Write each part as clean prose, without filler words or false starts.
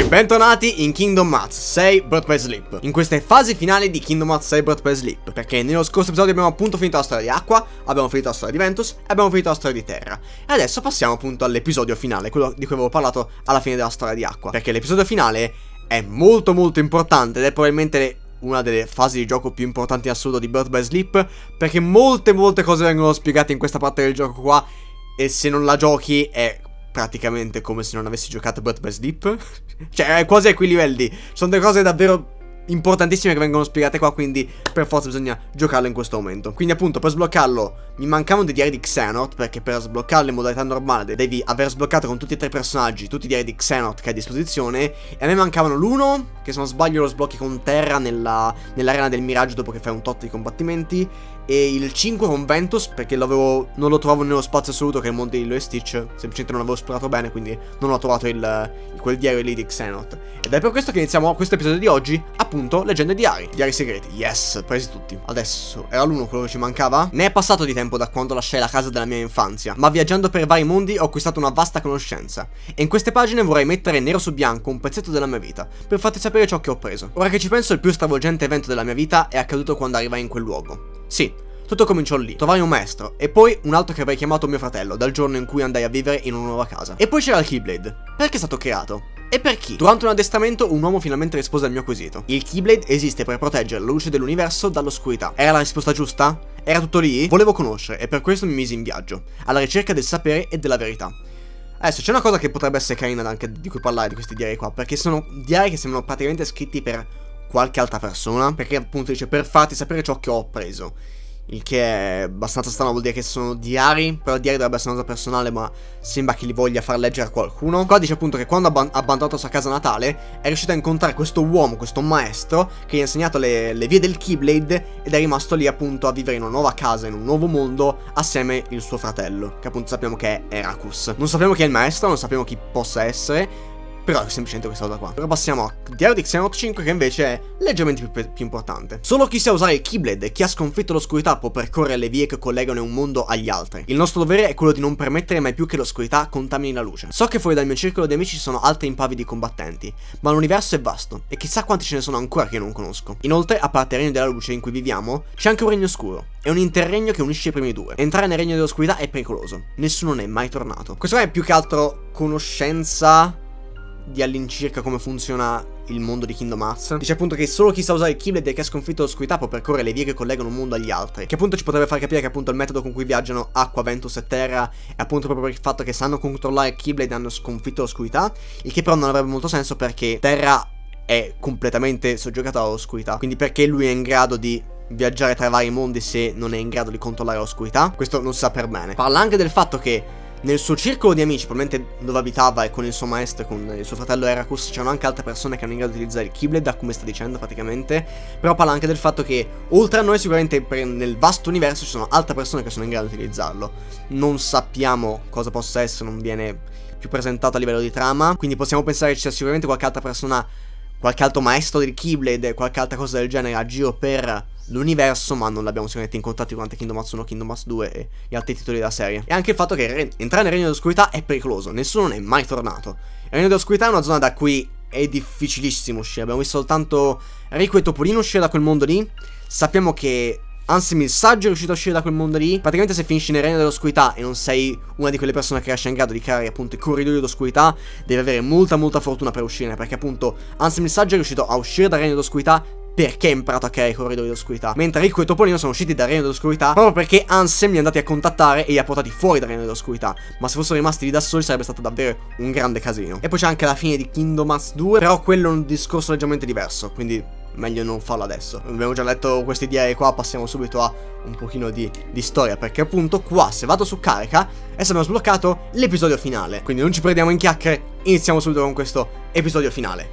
Bentornati in Kingdom Hearts 6 Birth by Sleep, in queste fasi finali di Kingdom Hearts 6 Birth by Sleep, perché nello scorso episodio abbiamo appunto finito la storia di Aqua, abbiamo finito la storia di Ventus e abbiamo finito la storia di Terra. E adesso passiamo appunto all'episodio finale, quello di cui avevo parlato alla fine della storia di Aqua, perché l'episodio finale è molto importante ed è probabilmente una delle fasi di gioco più importanti in assoluto di Birth by Sleep, perché molte cose vengono spiegate in questa parte del gioco qua, e se non la giochi è praticamente come se non avessi giocato Birth by Sleep. Cioè è quasi a quei livelli. Sono delle cose davvero importantissime che vengono spiegate qua, quindi per forza bisogna giocarlo in questo momento. Quindi appunto per sbloccarlo mi mancavano dei diari di Xehanort, perché per sbloccarlo in modalità normale devi aver sbloccato con tutti e tre i personaggi tutti i diari di Xehanort che hai a disposizione. E a me mancavano l'uno, che se non sbaglio lo sblocchi con Terra nell'arena del miraggio dopo che fai un tot di combattimenti, e il 5 con Ventus, perché non lo trovavo nello spazio assoluto che è il mondo di Lilo e Stitch. Semplicemente non l'avevo esplorato bene, quindi non ho trovato quel diario lì di Xehanort. Ed è per questo che iniziamo questo episodio di oggi, appunto, leggendo i diari segreti. Yes, presi tutti. Adesso, era l'uno quello che ci mancava? Ne è passato di tempo da quando lasciai la casa della mia infanzia, ma viaggiando per vari mondi ho acquistato una vasta conoscenza. E in queste pagine vorrei mettere nero su bianco un pezzetto della mia vita, per farti sapere ciò che ho preso. Ora che ci penso, il più stravolgente evento della mia vita è accaduto quando arrivai in quel luogo. Sì, tutto cominciò lì. Trovai un maestro, e poi un altro che avrei chiamato mio fratello, dal giorno in cui andai a vivere in una nuova casa. E poi c'era il Keyblade. Perché è stato creato? E per chi? Durante un addestramento un uomo finalmente rispose al mio quesito. Il Keyblade esiste per proteggere la luce dell'universo dall'oscurità. Era la risposta giusta? Era tutto lì? Volevo conoscere, e per questo mi misi in viaggio, alla ricerca del sapere e della verità. Adesso c'è una cosa che potrebbe essere carina anche di cui parlare di questi diari qua, perché sono diari che sembrano praticamente scritti per qualche altra persona, perché appunto dice per farti sapere ciò che ho preso. Il che è abbastanza strano, vuol dire che sono diari, però il diario dovrebbe essere una cosa personale, ma sembra che li voglia far leggere a qualcuno. Qua dice appunto che quando ha abbandonato la sua casa natale è riuscito a incontrare questo uomo, questo maestro, che gli ha insegnato le vie del Keyblade, ed è rimasto lì appunto a vivere in una nuova casa, in un nuovo mondo, assieme il suo fratello, che appunto sappiamo che è Eraqus. Non sappiamo chi è il maestro, non sappiamo chi possa essere, però è semplicemente questa cosa qua. Ora passiamo a Diario di Xehanort 5, che invece è leggermente più importante. Solo chi sa usare il Keyblade e chi ha sconfitto l'oscurità può percorrere le vie che collegano un mondo agli altri. Il nostro dovere è quello di non permettere mai più che l'oscurità contamini la luce. So che fuori dal mio circolo di amici ci sono altri impavidi combattenti, ma l'universo è vasto e chissà quanti ce ne sono ancora che io non conosco. Inoltre, a parte il regno della luce in cui viviamo, c'è anche un regno oscuro. È un interregno che unisce i primi due. Entrare nel regno dell'oscurità è pericoloso. Nessuno ne è mai tornato. Questo è più che altro conoscenza di all'incirca come funziona il mondo di Kingdom Hearts. Dice appunto che solo chi sa usare il Keyblade e che ha sconfitto l'oscurità può percorrere le vie che collegano un mondo agli altri, che appunto ci potrebbe far capire che appunto il metodo con cui viaggiano Aqua, Ventus e Terra è appunto proprio per il fatto che sanno controllare il Keyblade e hanno sconfitto l'oscurità, il che però non avrebbe molto senso perché Terra è completamente soggiogata all'oscurità, quindi perché lui è in grado di viaggiare tra i vari mondi se non è in grado di controllare l'oscurità? Questo non si sa per bene. Parla anche del fatto che nel suo circolo di amici, probabilmente dove abitava e con il suo maestro e con il suo fratello Eraqus, c'erano anche altre persone che erano in grado di utilizzare il Keyblade, da come sta dicendo praticamente. Però parla anche del fatto che oltre a noi sicuramente nel vasto universo ci sono altre persone che sono in grado di utilizzarlo. Non sappiamo cosa possa essere, non viene più presentato a livello di trama, quindi possiamo pensare che ci sia sicuramente qualche altra persona, qualche altro maestro del Keyblade, qualche altra cosa del genere a giro per l'universo, ma non l'abbiamo sicuramente incontrato durante Kingdom Hearts 1, Kingdom Hearts 2 e gli altri titoli della serie. E anche il fatto che entrare nel regno dell'oscurità è pericoloso, nessuno ne è mai tornato. Il regno dell'oscurità è una zona da cui è difficilissimo uscire. Abbiamo visto soltanto Riku e Topolino uscire da quel mondo lì. Sappiamo che Ansem il Saggio è riuscito a uscire da quel mondo lì. Praticamente se finisci nel regno dell'oscurità e non sei una di quelle persone che riesce in grado di creare appunto i corridoi d'oscurità, devi avere molta fortuna per uscire, perché appunto Ansem il Saggio è riuscito a uscire dal regno dell'oscurità perché ha imparato a creare i corridoi d'oscurità, mentre Riku e Topolino sono usciti dal regno dell'oscurità proprio perché Ansem li è andati a contattare e li ha portati fuori dal regno dell'oscurità. Ma se fossero rimasti lì da soli sarebbe stato davvero un grande casino. E poi c'è anche la fine di Kingdom Hearts 2, però quello è un discorso leggermente diverso, quindi meglio non farlo adesso. Abbiamo già letto questi diari qua, passiamo subito a un pochino di storia, perché appunto qua se vado su carica adesso abbiamo sbloccato l'episodio finale, quindi non ci perdiamo in chiacchiere, iniziamo subito con questo episodio finale.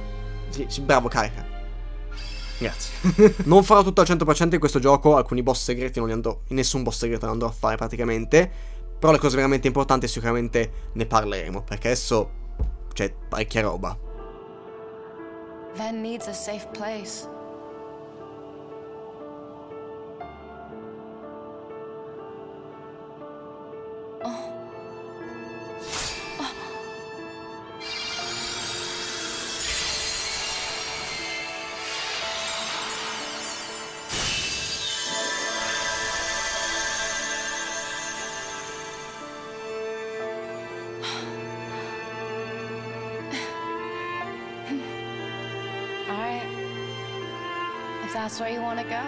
Sì, bravo carica. Grazie. Non farò tutto al 100% in questo gioco, alcuni boss segreti non li andrò, nessun boss segreto ne andrò a fare praticamente, però le cose veramente importanti sicuramente ne parleremo, perché adesso c'è parecchia roba. Ven needs a safe place. Oh. Oh. 「 that's where you want to go.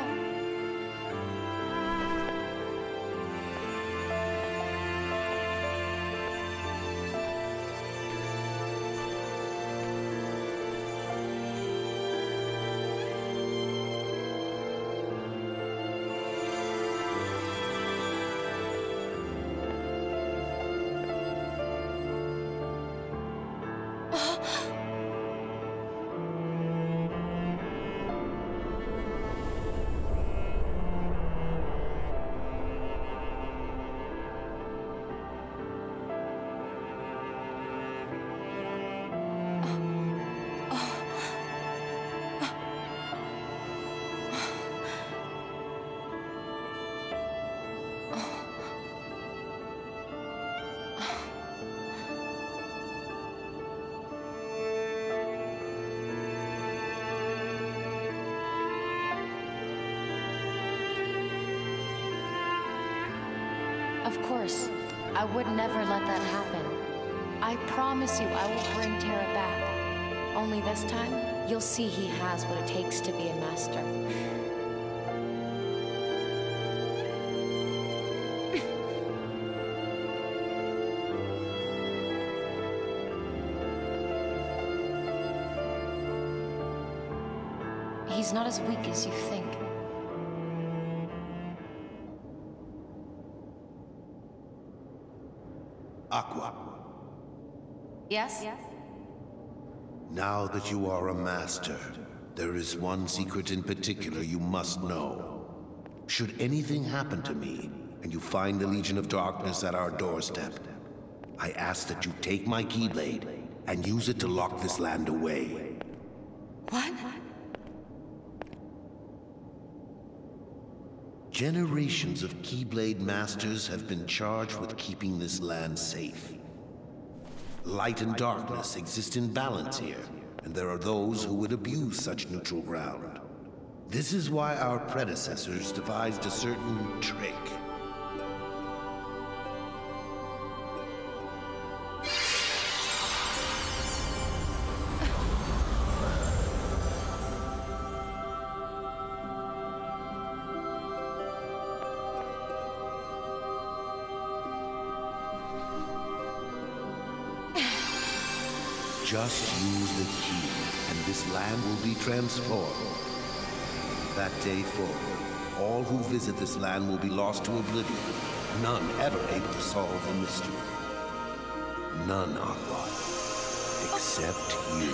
Of course, I would never let that happen. I promise you I will bring Terra back. Only this time, you'll see he has what it takes to be a master. He's not as weak as you think. Aqua, Yes? now that you are a master, there is one secret in particular you must know. Should anything happen to me, and you find the Legion of Darkness at our doorstep, I ask that you take my Keyblade and use it to lock this land away. What? Generations of Keyblade masters have been charged with keeping this land safe. Light and darkness exist in balance here, and there are those who would abuse such neutral ground. This is why our predecessors devised a certain trick. Just use the key, and this land will be transformed. That day forward, all who visit this land will be lost to oblivion. None ever able to solve the mystery. None, Aqua. Except you.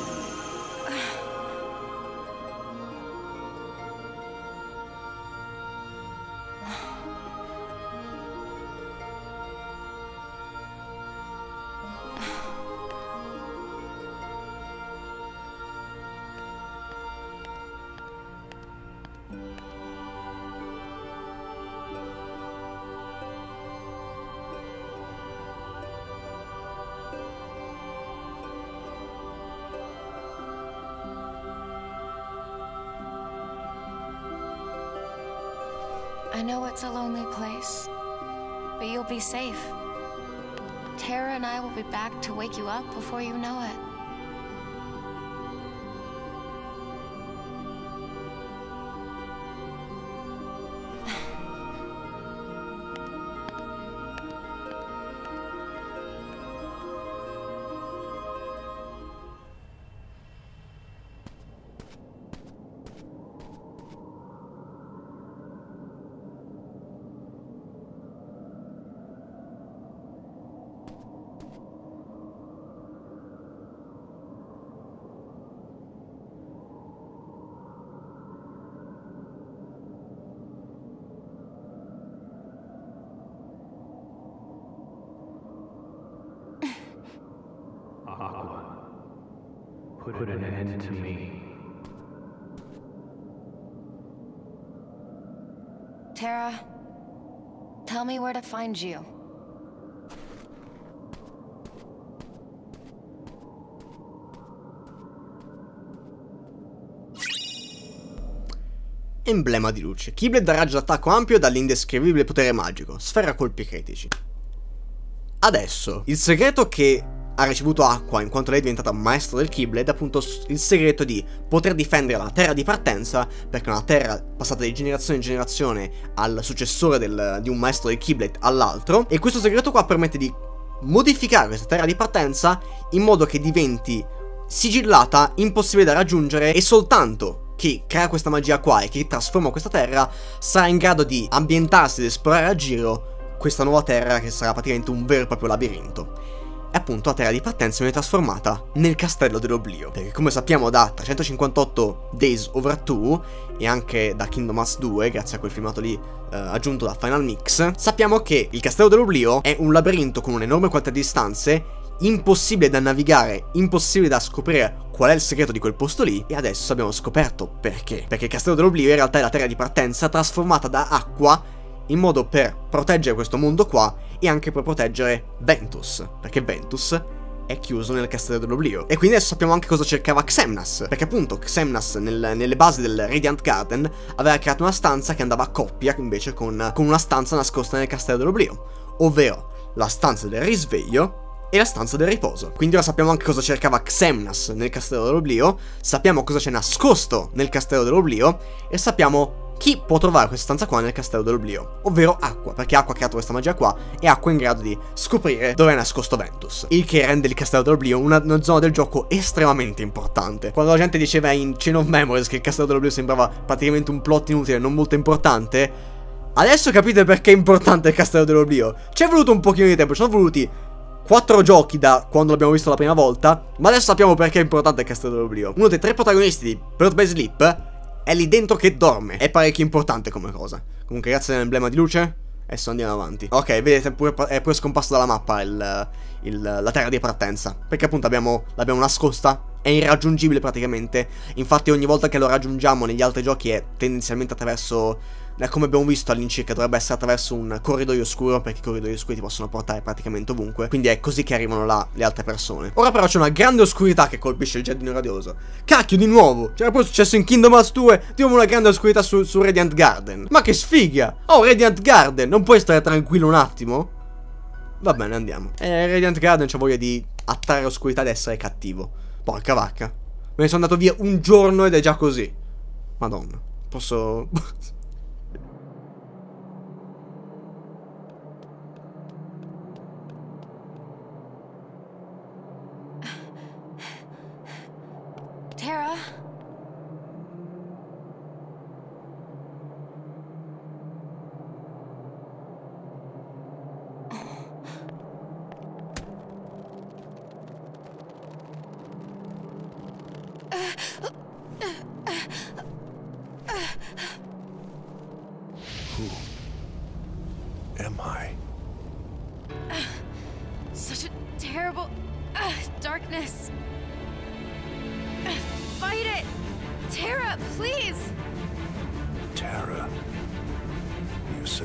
I know it's a lonely place, but you'll be safe. Terra and I will be back to wake you up before you know it. Aqua, put an end to me. Terra, tell me where to find you. Emblema di luce. Keyblade da raggio d'attacco ampio e dall'indescrivibile potere magico. Sfera colpi critici. Adesso, il segreto che ha ricevuto acqua in quanto lei è diventata maestro del Keyblade, appunto il segreto di poter difendere la terra di partenza, perché è una terra passata di generazione in generazione al successore di un maestro del Keyblade all'altro, e questo segreto qua permette di modificare questa terra di partenza in modo che diventi sigillata, impossibile da raggiungere, e soltanto chi crea questa magia qua e chi trasforma questa terra sarà in grado di ambientarsi ed esplorare a giro questa nuova terra, che sarà praticamente un vero e proprio labirinto. E appunto la terra di partenza viene trasformata nel castello dell'oblio, perché come sappiamo da 358 Days Over 2 e anche da Kingdom Hearts 2, grazie a quel filmato lì aggiunto da Final Mix, sappiamo che il castello dell'oblio è un labirinto con un'enorme quantità di stanze, impossibile da navigare, impossibile da scoprire qual è il segreto di quel posto lì, e adesso abbiamo scoperto perché. Perché il castello dell'oblio in realtà è la terra di partenza trasformata da acqua in modo per proteggere questo mondo qua e anche per proteggere Ventus, perché Ventus è chiuso nel castello dell'oblio. E quindi adesso sappiamo anche cosa cercava Xemnas, perché appunto Xemnas nelle basi del Radiant Garden aveva creato una stanza che andava a coppia invece con una stanza nascosta nel castello dell'oblio, ovvero la stanza del risveglio e la stanza del riposo. Quindi ora sappiamo anche cosa cercava Xemnas nel castello dell'oblio, sappiamo cosa c'è nascosto nel castello dell'oblio e sappiamo chi può trovare questa stanza qua nel castello dell'oblio, ovvero Acqua, perché Acqua ha creato questa magia qua e Acqua è in grado di scoprire dove è nascosto Ventus, il che rende il castello dell'oblio una zona del gioco estremamente importante. Quando la gente diceva in Chain of Memories che il castello dell'oblio sembrava praticamente un plot inutile, non molto importante, adesso capite perché è importante il castello dell'oblio. Ci è voluto un pochino di tempo, ci sono voluti 4 giochi da quando l'abbiamo visto la prima volta, ma adesso sappiamo perché è importante il castello dell'oblio. Uno dei 3 protagonisti di Birth by Sleep è lì dentro che dorme. È parecchio importante come cosa. Comunque grazie all'emblema di luce adesso andiamo avanti. Ok, vedete è pure scomparso dalla mappa la terra di partenza, perché appunto l'abbiamo nascosta. È irraggiungibile praticamente. Infatti ogni volta che lo raggiungiamo negli altri giochi è tendenzialmente attraverso, come abbiamo visto all'incirca, dovrebbe essere attraverso un corridoio oscuro, perché i corridoi oscuri ti possono portare praticamente ovunque. Quindi è così che arrivano là le altre persone. Ora però c'è una grande oscurità che colpisce il giardino radioso. Cacchio, di nuovo! C'era poi successo in Kingdom Hearts 2, di nuovo una grande oscurità su Radiant Garden. Ma che sfiga! Oh, Radiant Garden, non puoi stare tranquillo un attimo? Va bene, andiamo. Radiant Garden c'ha voglia di attrarre oscurità ed essere cattivo. Porca vacca. Me ne sono andato via un giorno ed è già così. Madonna. Posso... Terra? Who am I? Such a terrible darkness. Fight it! Terra, please! Terra, you say?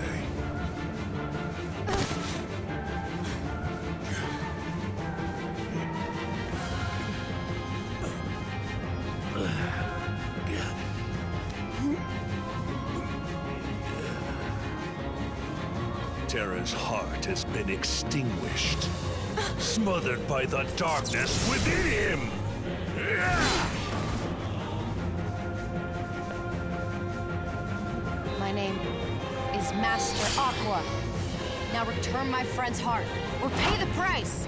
Terra's heart has been extinguished, smothered by the darkness within him! My name is Master Aqua. Now return my friend's heart, or pay the price!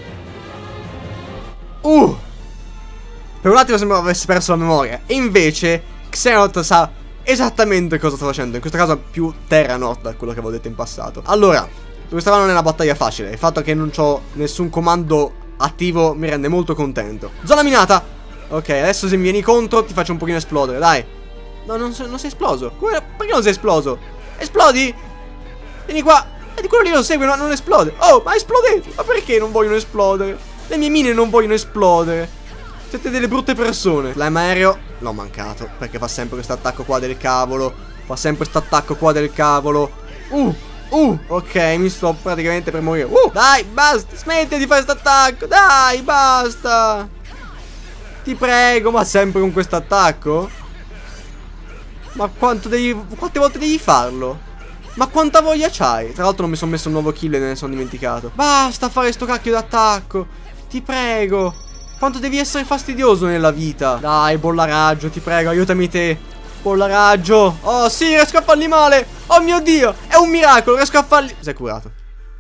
Per un attimo sembrava avesse perso la memoria, e invece Xehanort sa esattamente cosa sta facendo. In questo caso più Terranort da quello che avevo detto in passato. Allora, questa non è una battaglia facile. Il fatto che non ho nessun comando attivo mi rende molto contento. Zona minata! Ok, adesso se mi vieni contro ti faccio un pochino esplodere, dai. No, non sei esploso. Perché non sei esploso? Esplodi? Vieni qua. Vedi, quello lì lo segue, no, non esplode. Oh, ma esplodete. Ma perché non vogliono esplodere? Le mie mine non vogliono esplodere. Siete delle brutte persone. Slime aereo l'ho mancato, perché fa sempre questo attacco qua del cavolo. Fa sempre questo attacco qua del cavolo. Ok, mi sto praticamente per morire. Dai, basta, smetti di fare questo attacco. Dai, basta. Ti prego, ma sempre con questo attacco? Ma quante volte devi farlo? Ma quanta voglia c'hai? Tra l'altro non mi sono messo un nuovo kill e ne sono dimenticato. Basta fare sto cacchio d'attacco. Ti prego. Quanto devi essere fastidioso nella vita. Dai, bolla raggio, ti prego, aiutami te. Bolla raggio. Oh sì, riesco a farli male. Oh mio Dio, è un miracolo, riesco a farli. Mi sei curato.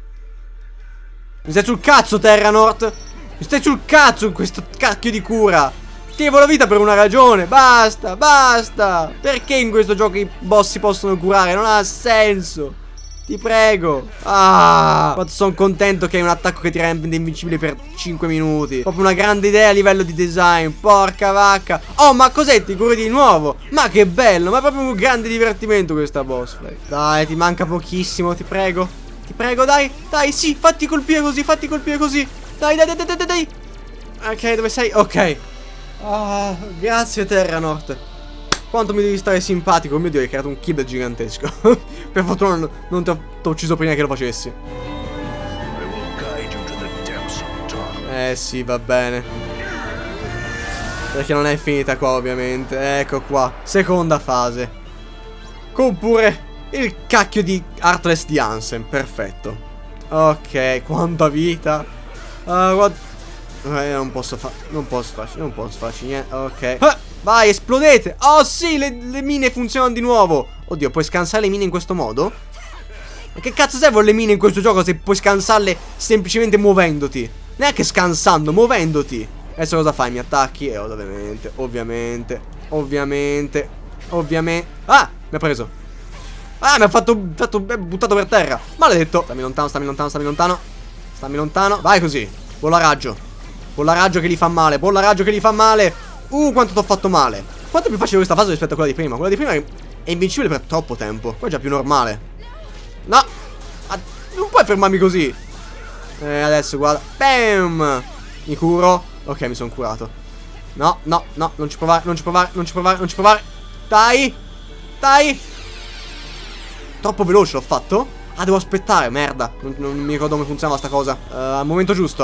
Mi stai sul cazzo, Terranort. Mi stai sul cazzo in questo cacchio di cura. Ti levo la vita per una ragione. Basta, basta. Perché in questo gioco i boss si possono curare? Non ha senso. Ti prego. Ah, quanto sono contento che hai un attacco che ti rende invincibile per 5 minuti. Proprio una grande idea a livello di design. Porca vacca. Oh, ma cos'è? Ti curi di nuovo? Ma che bello. Ma è proprio un grande divertimento questa boss fight. Dai, ti manca pochissimo, ti prego. Ti prego, dai. Dai, sì, fatti colpire così, fatti colpire così. Dai, dai, dai, dai, dai, dai. Ok, dove sei? Ok. Ah, grazie Terranort. Quanto mi devi stare simpatico. Oh mio Dio, hai creato un kid gigantesco. Per fortuna non ti ho ucciso prima che lo facessi. Sì, va bene. Perché non è finita qua, ovviamente. Ecco qua, seconda fase. Con pure il cacchio di Heartless di Ansem. Perfetto. Ok, quanta vita. Non posso farci niente. Ok. Vai, esplodete. Oh sì, le mine funzionano di nuovo. Oddio, puoi scansare le mine in questo modo? Ma che cazzo servono le mine in questo gioco se puoi scansarle semplicemente muovendoti? Neanche scansando, muovendoti. Adesso cosa fai? Mi attacchi? Ovviamente. Ah, mi ha preso. Ah, mi ha fatto buttato per terra. Maledetto. Stammi lontano. Vai così. Bolla raggio che li fa male. Quanto t'ho fatto male. Quanto è più facile questa fase rispetto a quella di prima. Quella di prima è invincibile per troppo tempo. Qua è già più normale. No, non puoi fermarmi così. Adesso guarda. Bam. Mi curo. Ok, mi sono curato. No, non ci provare. Dai. Troppo veloce l'ho fatto. Ah, devo aspettare, merda. Non mi ricordo come funzionava sta cosa. Al momento giusto.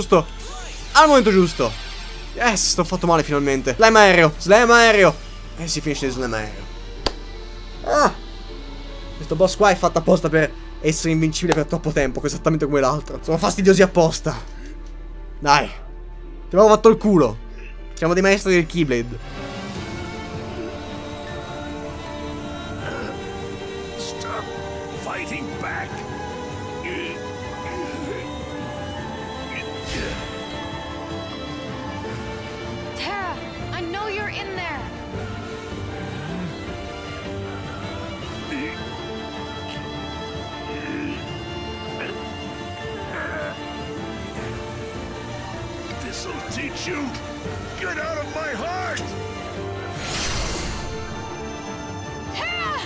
Yes, t'ho fatto male finalmente. Slam aereo. Si finisce di slam aereo. Ah, questo boss qua è fatto apposta per essere invincibile per troppo tempo, esattamente come l'altro. Sono fastidiosi apposta. Dai, ti avevo fatto il culo. Siamo dei maestri del Keyblade. Stop fighting back. Terra, I know you're in there. This'll teach you. Get out of my heart. Terra!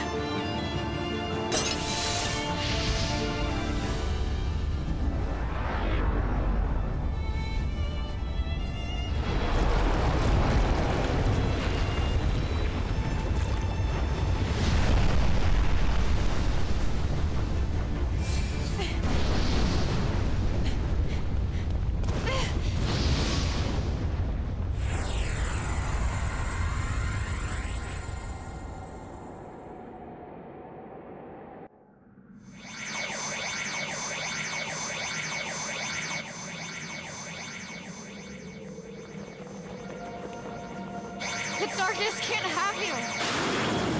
The darkness can't have you.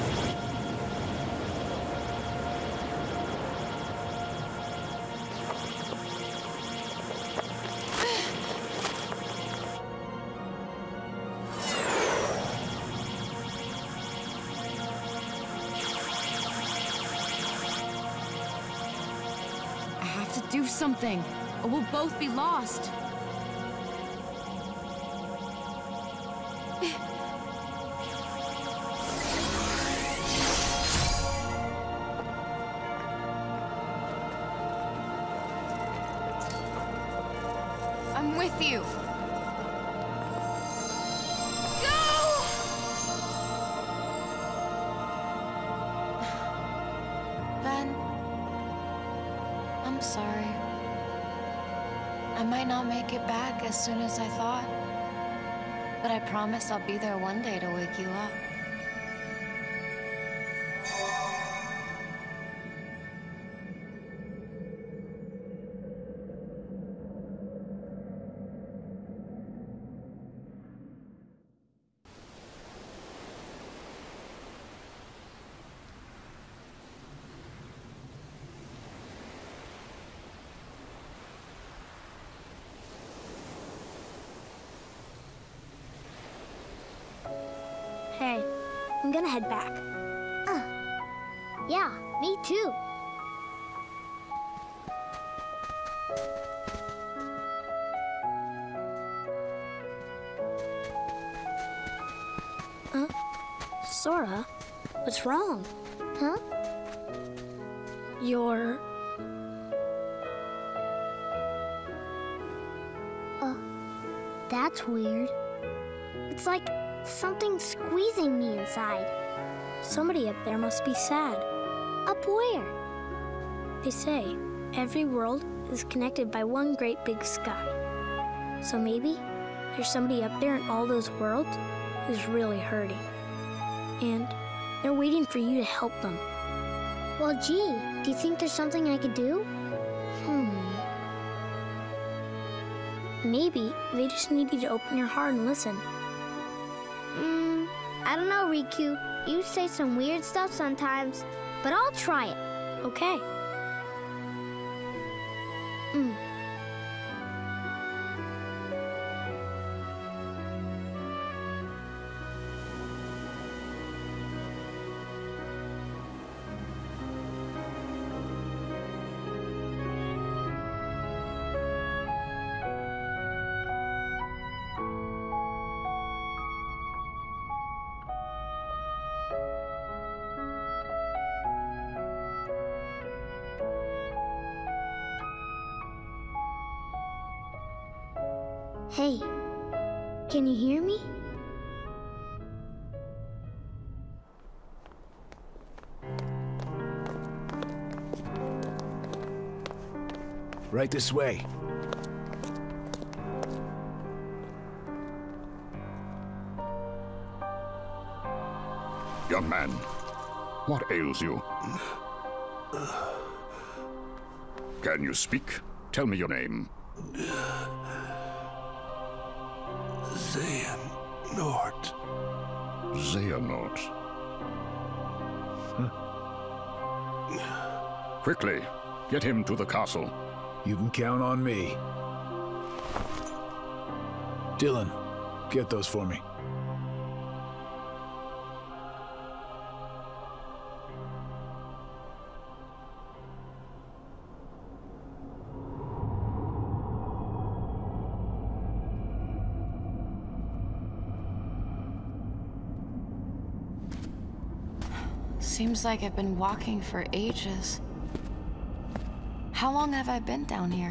I have to do something, or we'll both be lost. I'm with you. Go! Ben, I'm sorry. I might not make it back as soon as I thought, but I promise I'll be there one day to wake you up. Hey, I'm gonna head back. Yeah, me too. Sora, what's wrong? Huh? You're... That's weird. It's like something squeezing me inside. Somebody up there must be sad. Up where? They say every world is connected by one great big sky. So maybe there's somebody up there in all those worlds who's really hurting. And they're waiting for you to help them. Well, gee, do you think there's something I could do? Maybe they just need you to open your heart and listen. I don't know, Riku. You say some weird stuff sometimes, but I'll try it. Okay. Hey, can you hear me? Right this way. Young man, what ails you? Can you speak? Tell me your name. Xehanort. Xehanort. Quickly, get him to the castle. You can count on me. Dylan, get those for me. Seems like I've been walking for ages. How long have I been down here?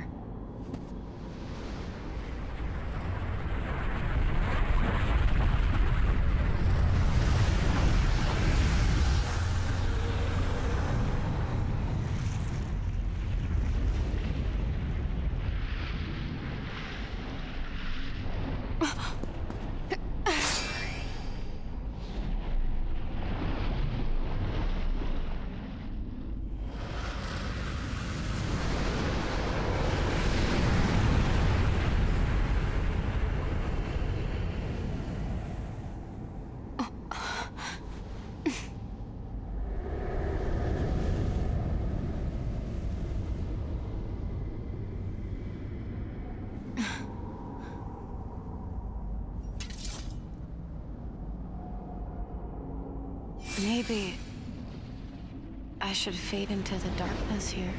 Maybe I should fade into the darkness here.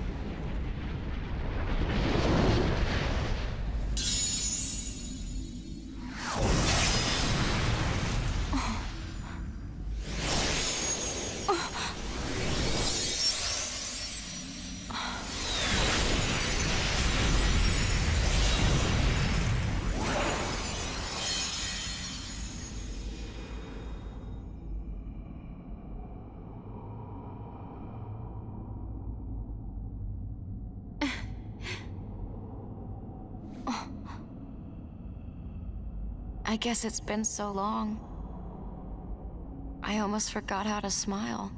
I guess it's been so long. I almost forgot how to smile.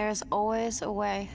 There's always a way.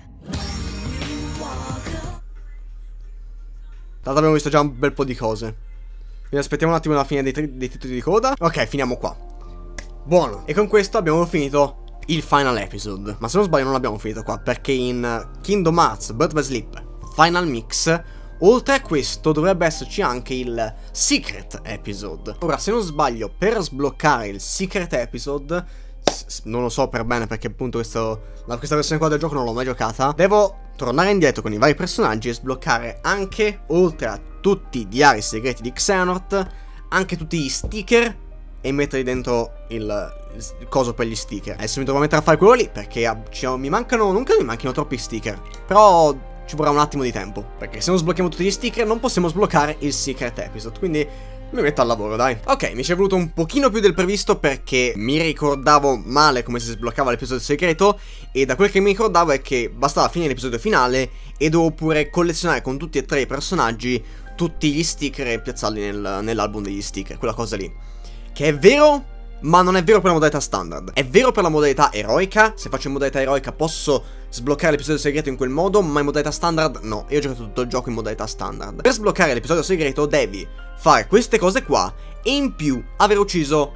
Tanto abbiamo visto già un bel po' di cose. Quindi aspettiamo un attimo la fine dei titoli di coda. Ok, finiamo qua. Buono. E con questo abbiamo finito il final episode. Ma se non sbaglio non l'abbiamo finito qua, perché in Kingdom Hearts Birth by Sleep Final Mix, oltre a questo dovrebbe esserci anche il Secret Episode. Ora, se non sbaglio, per sbloccare il Secret Episode, non lo so per bene perché appunto questa versione qua del gioco non l'ho mai giocata, devo tornare indietro con i vari personaggi e sbloccare anche, oltre a tutti i diari segreti di Xehanort, anche tutti gli sticker e metterli dentro il coso per gli sticker. Adesso mi trovo a mettere a fare quello lì perché mi mancano, non credo mi manchino troppi sticker, però ci vorrà un attimo di tempo, perché se non sblocchiamo tutti gli sticker non possiamo sbloccare il Secret Episode, quindi mi metto al lavoro, dai. Ok, mi ci è voluto un pochino più del previsto perché mi ricordavo male come si sbloccava l'episodio segreto, e da quel che mi ricordavo è che bastava finire l'episodio finale e dovevo pure collezionare con tutti e tre i personaggi tutti gli sticker e piazzarli nell'album degli sticker, quella cosa lì. Che è vero, ma non è vero per la modalità standard. È vero per la modalità eroica. Se faccio in modalità eroica posso sbloccare l'episodio segreto in quel modo, ma in modalità standard no. Io ho giocato tutto il gioco in modalità standard. Per sbloccare l'episodio segreto devi fare queste cose qua e in più aver ucciso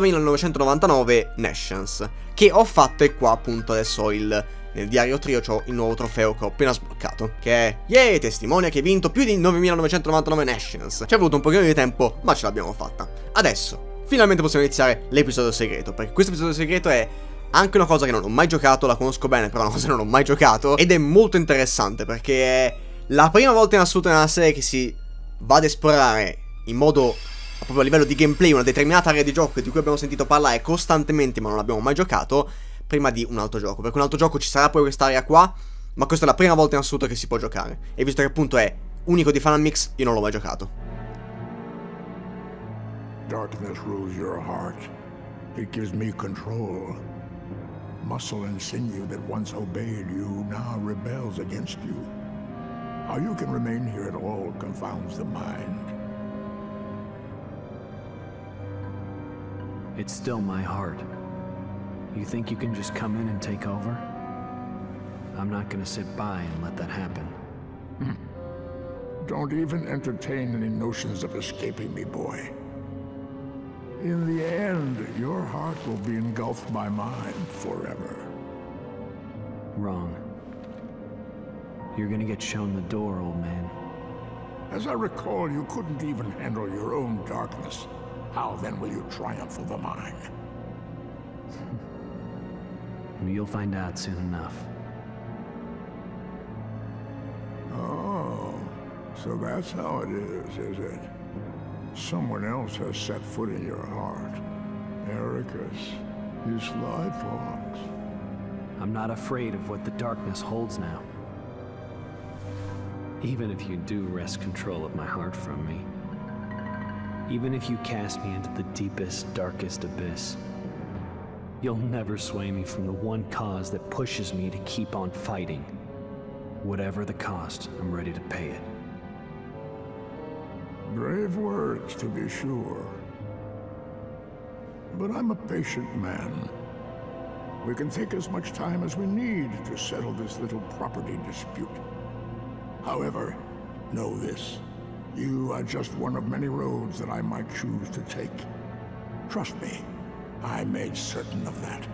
9999 Nations, che ho fatto, e qua appunto adesso nel diario trio c'ho il nuovo trofeo che ho appena sbloccato, che è yeah, testimonia che hai vinto più di 9999 Nations. Ci è voluto un pochino di tempo, ma ce l'abbiamo fatta. Adesso finalmente possiamo iniziare l'episodio segreto, perché questo episodio segreto è anche una cosa che non ho mai giocato, la conosco bene, però è una cosa che non ho mai giocato, ed è molto interessante perché è la prima volta in assoluto nella serie che si va ad esplorare in modo, proprio a livello di gameplay, una determinata area di gioco di cui abbiamo sentito parlare costantemente ma non abbiamo mai giocato prima di un altro gioco, perché un altro gioco ci sarà poi quest'area qua, ma questa è la prima volta in assoluto che si può giocare, e visto che appunto è unico di Final Mix, io non l'ho mai giocato. Darkness rules your heart. It gives me control. Muscle and sinew that once obeyed you now rebels against you. How you can remain here at all confounds the mind. It's still my heart. You think you can just come in and take over? I'm not gonna sit by and let that happen. Don't even entertain any notions of escaping me, boy. In the end, your heart will be engulfed by mine forever. Wrong. You're gonna get shown the door, old man. As I recall, you couldn't even handle your own darkness. How then will you triumph over mine? You'll find out soon enough. Oh, so that's how it is it? Someone else has set foot in your heart. Ericus, you sly fox. I'm not afraid of what the darkness holds now. Even if you do wrest control of my heart from me. Even if you cast me into the deepest, darkest abyss. You'll never sway me from the one cause that pushes me to keep on fighting. Whatever the cost, I'm ready to pay it. Brave words, to be sure. But I'm a patient man. We can take as much time as we need to settle this little property dispute. However, know this. You are just one of many roads that I might choose to take. Trust me, I made certain of that.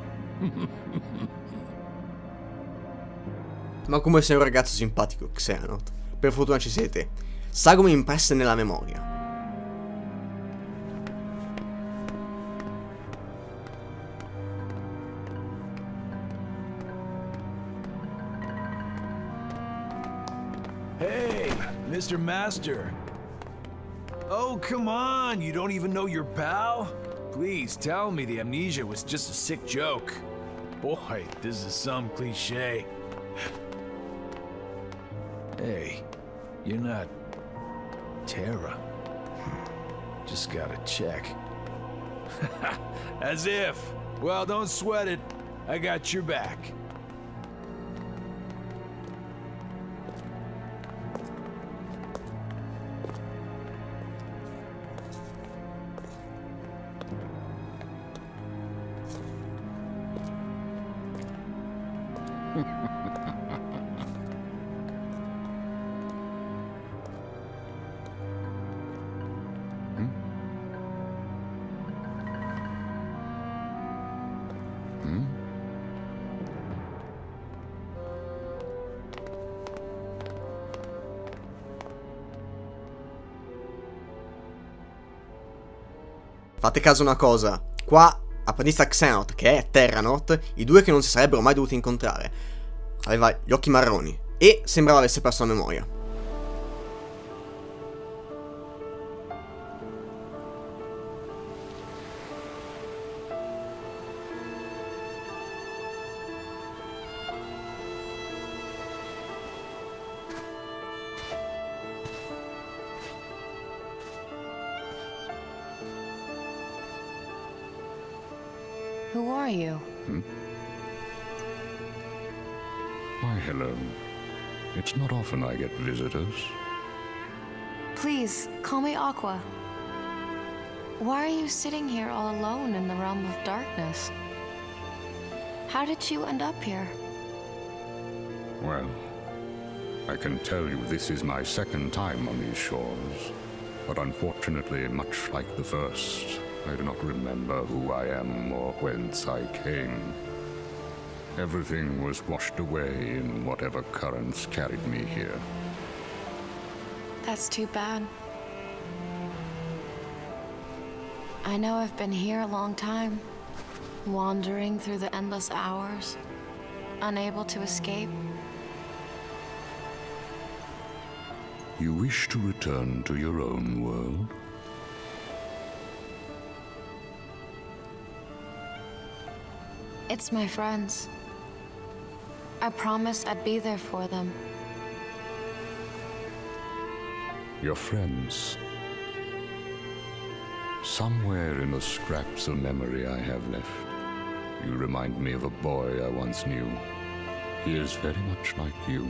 Ma come sei un ragazzo simpatico, Xehanort. Per fortuna ci siete. Sagome impresse nella memoria. Hey, Mr. Master. Oh, come on, you don't even know your pal? Please tell me the amnesia was just a sick joke. Boy, this is some cliche. Hey, you're not Terra. Just gotta check. As if. Well, don't sweat it. I got your back. fate caso a una cosa, qua apprendista Xehanort, che è Terranort, i due che non si sarebbero mai dovuti incontrare, aveva gli occhi marroni e sembrava avesse perso la memoria. Who are you? Why, hello. It's not often I get visitors. Please, call me Aqua. Why are you sitting here all alone in the realm of darkness? How did you end up here? Well, I can tell you this is my second time on these shores, but unfortunately, much like the first, I do not remember who I am or whence I came. Everything was washed away in whatever currents carried me here. That's too bad. I know I've been here a long time, wandering through the endless hours, unable to escape. You wish to return to your own world? It's my friends. I promised I'd be there for them. Your friends? Somewhere in the scraps of memory I have left, you remind me of a boy I once knew. He is very much like you.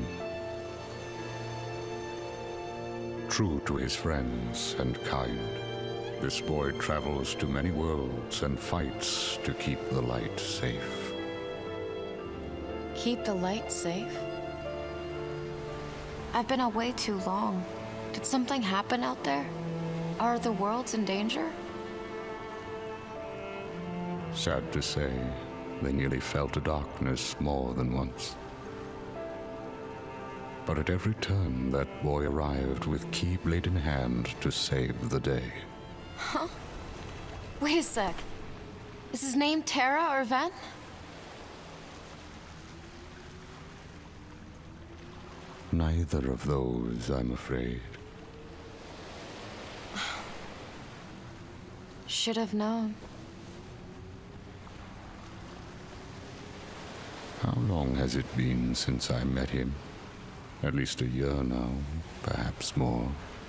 True to his friends and kind, this boy travels to many worlds and fights to keep the light safe. Keep the light safe? I've been away too long. Did something happen out there? Are the worlds in danger? Sad to say, they nearly fell to darkness more than once. But at every turn, that boy arrived with keyblade in hand to save the day. Huh? Wait a sec. Is his name Terra or Ven? Neither of those, I'm afraid. Should have known. How long has it been since I met him? At least a year now, perhaps more.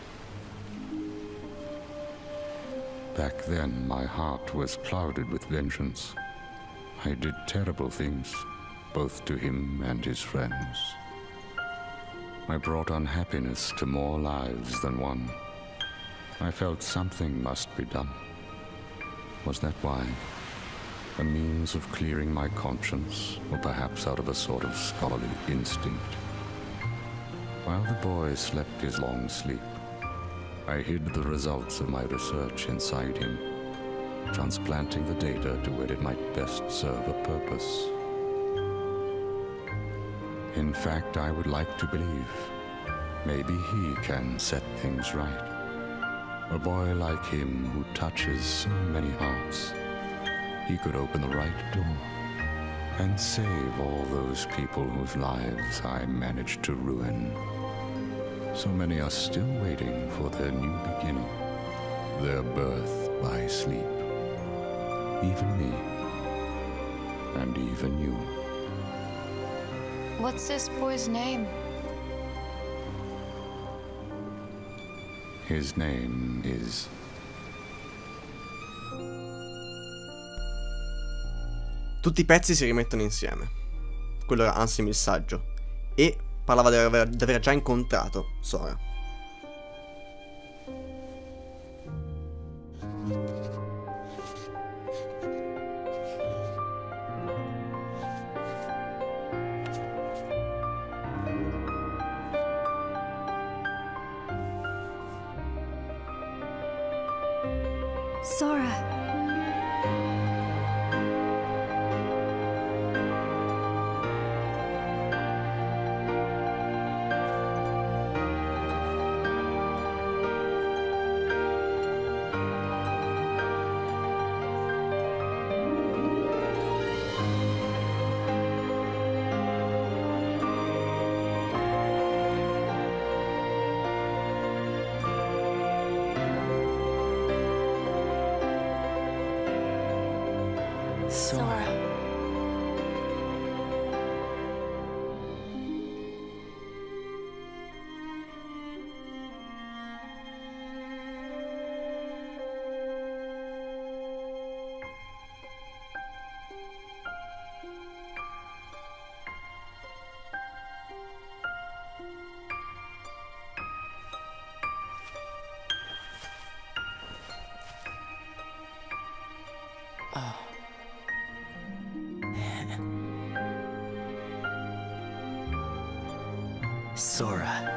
Back then, my heart was clouded with vengeance. I did terrible things, both to him and his friends. I brought unhappiness to more lives than one. I felt something must be done. Was that why? A means of clearing my conscience, or perhaps out of a sort of scholarly instinct. While the boy slept his long sleep, I hid the results of my research inside him, transplanting the data to where it might best serve a purpose. In fact, I would like to believe maybe he can set things right. A boy like him who touches so many hearts, he could open the right door and save all those people whose lives I managed to ruin. So many are still waiting for their new beginning, their birth by sleep. Even me, and even you. What's this boy's name? His name is... Tutti i pezzi si rimettono insieme. Quello era Ansem il saggio. E parlava di aver già incontrato Sora. Sora. Sora. Sora.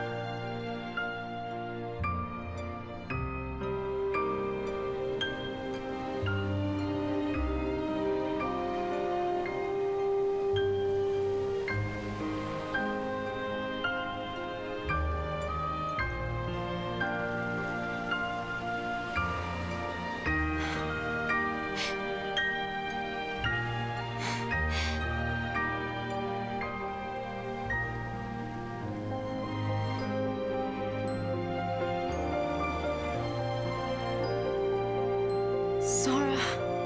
Sora.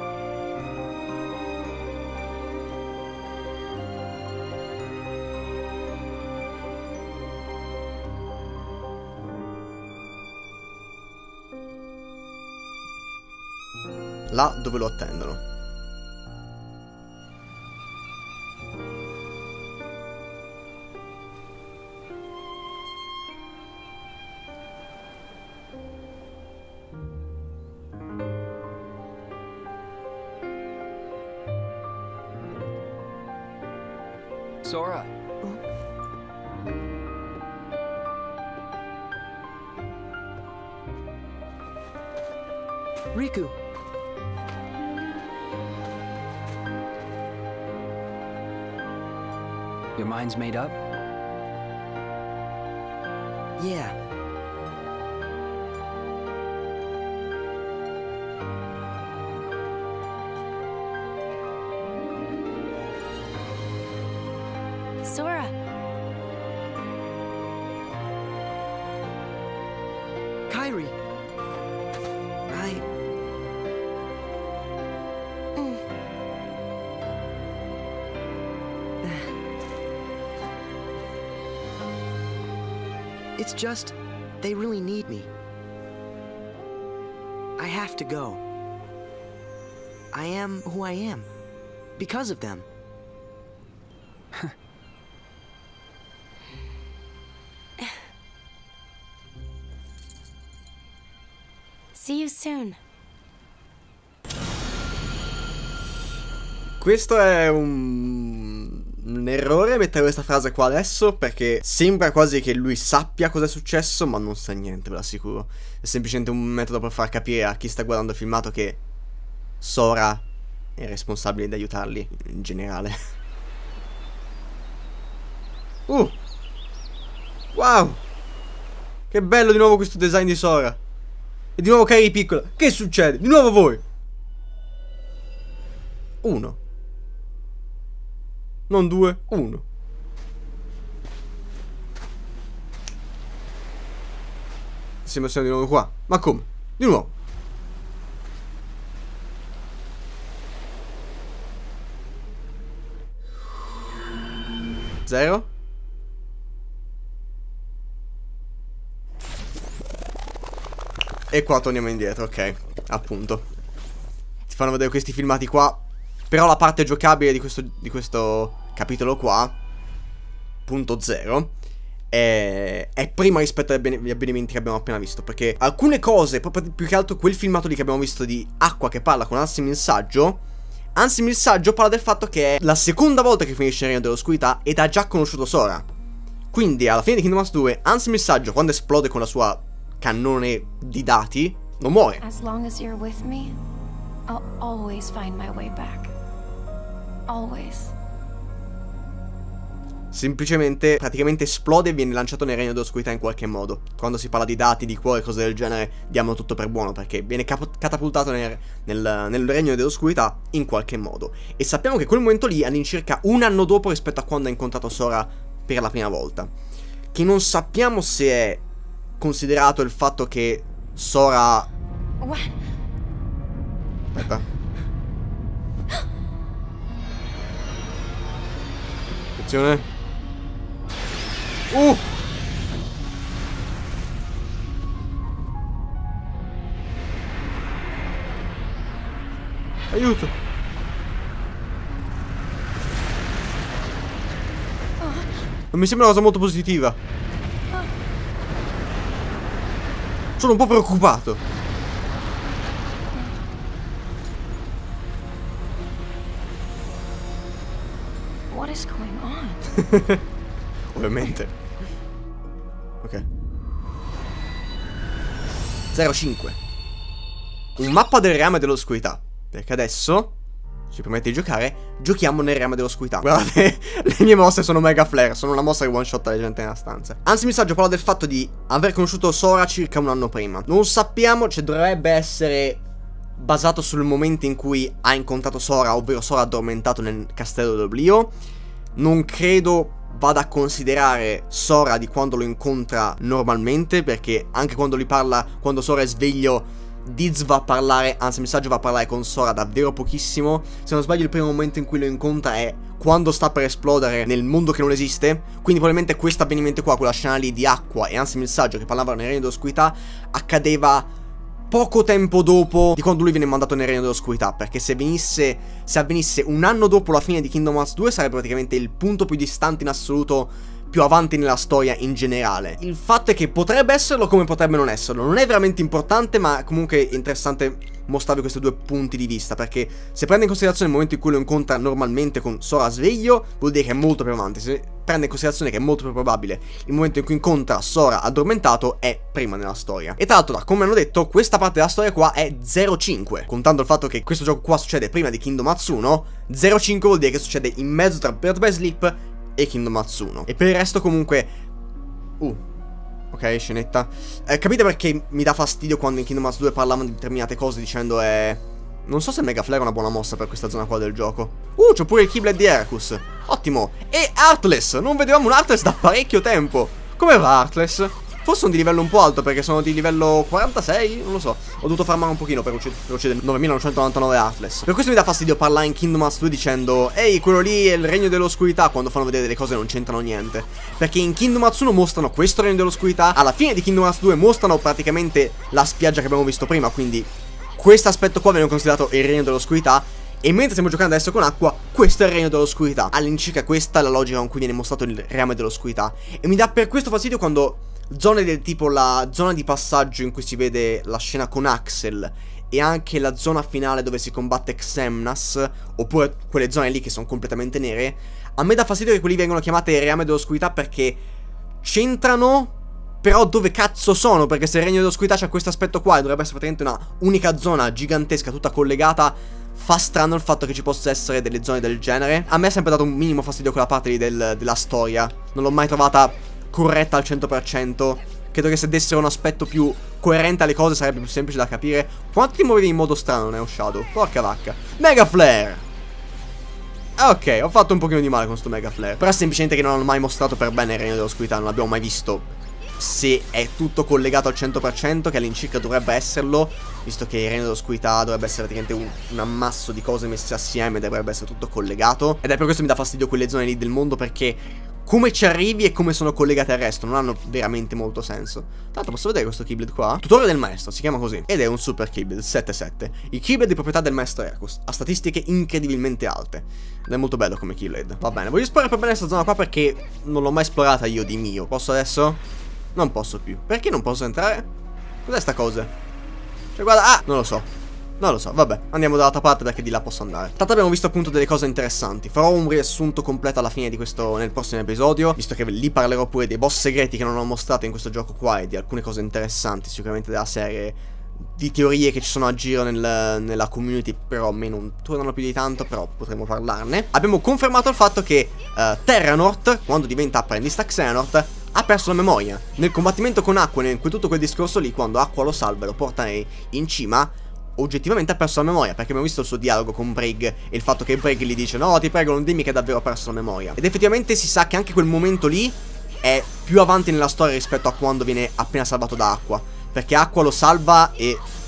Là dove lo attendono. Sora. Riku. Your mind's made up? Yeah. Sora. Kairi. It's just, they really need me. I have to go. I am who I am, because of them. See you soon. Questo è un errore mettere questa frase qua adesso, perché sembra quasi che lui sappia cosa è successo, ma non sa niente, ve l'assicuro. È semplicemente un metodo per far capire a chi sta guardando il filmato che Sora è responsabile di aiutarli in generale. Wow! Che bello di nuovo questo design di Sora. E di nuovo Kairi piccola. Che succede? Di nuovo voi. 1. Non 2, 1. Siamo di nuovo qua. Ma come? Di nuovo. Zero. E qua torniamo indietro, ok. Appunto. Ti fanno vedere questi filmati qua. Però la parte giocabile di questo capitolo qua, punto 0, è prima rispetto agli avvenimenti che abbiamo appena visto. Perché alcune cose, proprio più che altro quel filmato lì che abbiamo visto di Aqua che parla con Ansem il Saggio. Ansem il Saggio parla del fatto che è la seconda volta che finisce il Regno dell'Oscurità ed ha già conosciuto Sora. Quindi alla fine di Kingdom Hearts 2, Ansem il Saggio, quando esplode con la sua cannone di dati, non muore. As long as you're with me, I'll always find my way back. Always. Semplicemente, praticamente esplode e viene lanciato nel Regno dell'Oscurità in qualche modo. Quando si parla di dati, di cuore, cose del genere, diamo tutto per buono, perché viene catapultato nel Regno dell'Oscurità in qualche modo. E sappiamo che quel momento lì è all'incirca un anno dopo rispetto a quando ha incontrato Sora per la prima volta. Che non sappiamo se è considerato il fatto che Sora... What? Aspetta. Attenzione. Aiuto. Non mi sembra una cosa molto positiva. Sono un po' preoccupato. What is going on? Ovviamente. Ok. 05. Un mappa del reame dell'oscurità. Perché adesso ci permette di giocare. Giochiamo nel reame dell'oscurità. Guardate, le mie mosse sono mega flare. Sono una mossa che one shot la gente nella stanza. Anzi, il messaggio parla del fatto di aver conosciuto Sora circa un anno prima. Non sappiamo, cioè dovrebbe essere basato sul momento in cui ha incontrato Sora, ovvero Sora addormentato nel castello dell'oblio. Non credo vada a considerare Sora di quando lo incontra normalmente, perché anche quando gli parla, quando Sora è sveglio, Diz va a parlare, anzi il messaggio va a parlare con Sora davvero pochissimo. Se non sbaglio il primo momento in cui lo incontra è quando sta per esplodere nel mondo che non esiste. Quindi probabilmente questo avvenimento qua, quella scena lì di acqua e anzi il messaggio che parlava nel regno dell'oscurità, accadeva poco tempo dopo di quando lui viene mandato nel regno dell'oscurità. Perché se avvenisse un anno dopo la fine di Kingdom Hearts 2 sarebbe praticamente il punto più distante in assoluto, più avanti nella storia in generale. Il fatto è che potrebbe esserlo come potrebbe non esserlo. Non è veramente importante, ma comunque è interessante mostrarvi questi due punti di vista, perché se prende in considerazione il momento in cui lo incontra normalmente con Sora sveglio, vuol dire che è molto più avanti. Se prende in considerazione che è molto più probabile il momento in cui incontra Sora addormentato, è prima nella storia. E tra l'altro, come hanno detto, questa parte della storia qua è 05, contando il fatto che questo gioco qua succede prima di Kingdom Hearts 1. 05 vuol dire che succede in mezzo tra Birth by Sleep e Kingdom Hearts 1. E per il resto comunque ok, scenetta. Capite perché mi dà fastidio quando in Kingdom Hearts 2 parlavano di determinate cose dicendo non so se Mega Flare è una buona mossa per questa zona qua del gioco. C'ho pure il Keyblade di Heracus. Ottimo. E Heartless. Non vedevamo un Heartless da parecchio tempo. Come va Heartless? Forse sono di livello un po' alto, perché sono di livello 46, non lo so. Ho dovuto farmare un pochino per uccidere 9999 Heartless. Per questo mi dà fastidio parlare in Kingdom Hearts 2 dicendo ehi, quello lì è il regno dell'oscurità, quando fanno vedere delle cose che non c'entrano niente. Perché in Kingdom Hearts 1 mostrano questo regno dell'oscurità, alla fine di Kingdom Hearts 2 mostrano praticamente la spiaggia che abbiamo visto prima, quindi questo aspetto qua viene considerato il regno dell'oscurità. E mentre stiamo giocando adesso con acqua, questo è il regno dell'oscurità. All'incirca questa è la logica con cui viene mostrato il reame dell'oscurità. E mi dà per questo fastidio quando zone del tipo la zona di passaggio in cui si vede la scena con Axel e anche la zona finale dove si combatte Xemnas, oppure quelle zone lì che sono completamente nere, a me dà fastidio che quelli vengono chiamate reame dell'oscurità, perché c'entrano, però dove cazzo sono? Perché se il regno dell'oscurità c'ha questo aspetto qua e dovrebbe essere praticamente una unica zona gigantesca tutta collegata, fa strano il fatto che ci possa essere delle zone del genere. A me è sempre dato un minimo fastidio quella parte lì della storia, non l'ho mai trovata corretta al 100%. Credo che se dessero un aspetto più coerente alle cose sarebbe più semplice da capire. Quanto ti muovevi in modo strano Neo Shadow? Porca vacca. Mega Flare. Ok, ho fatto un pochino di male con sto Mega Flare. Però è semplicemente che non hanno mai mostrato per bene il regno dell'oscurità. Non abbiamo mai visto se è tutto collegato al 100%, che all'incirca dovrebbe esserlo, visto che il regno dell'oscurità dovrebbe essere praticamente un ammasso di cose messe assieme, dovrebbe essere tutto collegato. Ed è per questo mi dà fastidio quelle zone lì del mondo, perché come ci arrivi e come sono collegate al resto non hanno veramente molto senso. Tra l'altro posso vedere questo Keyblade qua? Tutorial del maestro, si chiama così. Ed è un super Keyblade 7-7. Il Keyblade di proprietà del maestro Heracus, ha statistiche incredibilmente alte ed è molto bello come Keyblade. Va bene, voglio esplorare per bene questa zona qua perché non l'ho mai esplorata io di mio. Posso adesso? Non posso più. Perché non posso entrare? Cos'è sta cosa? Cioè guarda, non lo so. Non lo so, vabbè, andiamo dall'altra parte perché di là posso andare. Tanto abbiamo visto appunto delle cose interessanti. Farò un riassunto completo alla fine di questo, nel prossimo episodio, visto che lì parlerò pure dei boss segreti che non ho mostrato in questo gioco qua e di alcune cose interessanti sicuramente della serie, di teorie che ci sono a giro nella community, però a me non tornano più di tanto, però potremo parlarne. Abbiamo confermato il fatto che Terranort, quando diventa apprendista Xehanort, ha perso la memoria. Nel combattimento con Aqua, in tutto quel discorso lì, quando Aqua lo salva e lo porta in cima, oggettivamente ha perso la memoria, perché abbiamo visto il suo dialogo con Brig e il fatto che Brig gli dice no, ti prego, non dimmi che davvero ha perso la memoria. Ed effettivamente si sa che anche quel momento lì è più avanti nella storia rispetto a quando viene appena salvato da Aqua, perché Aqua lo salva e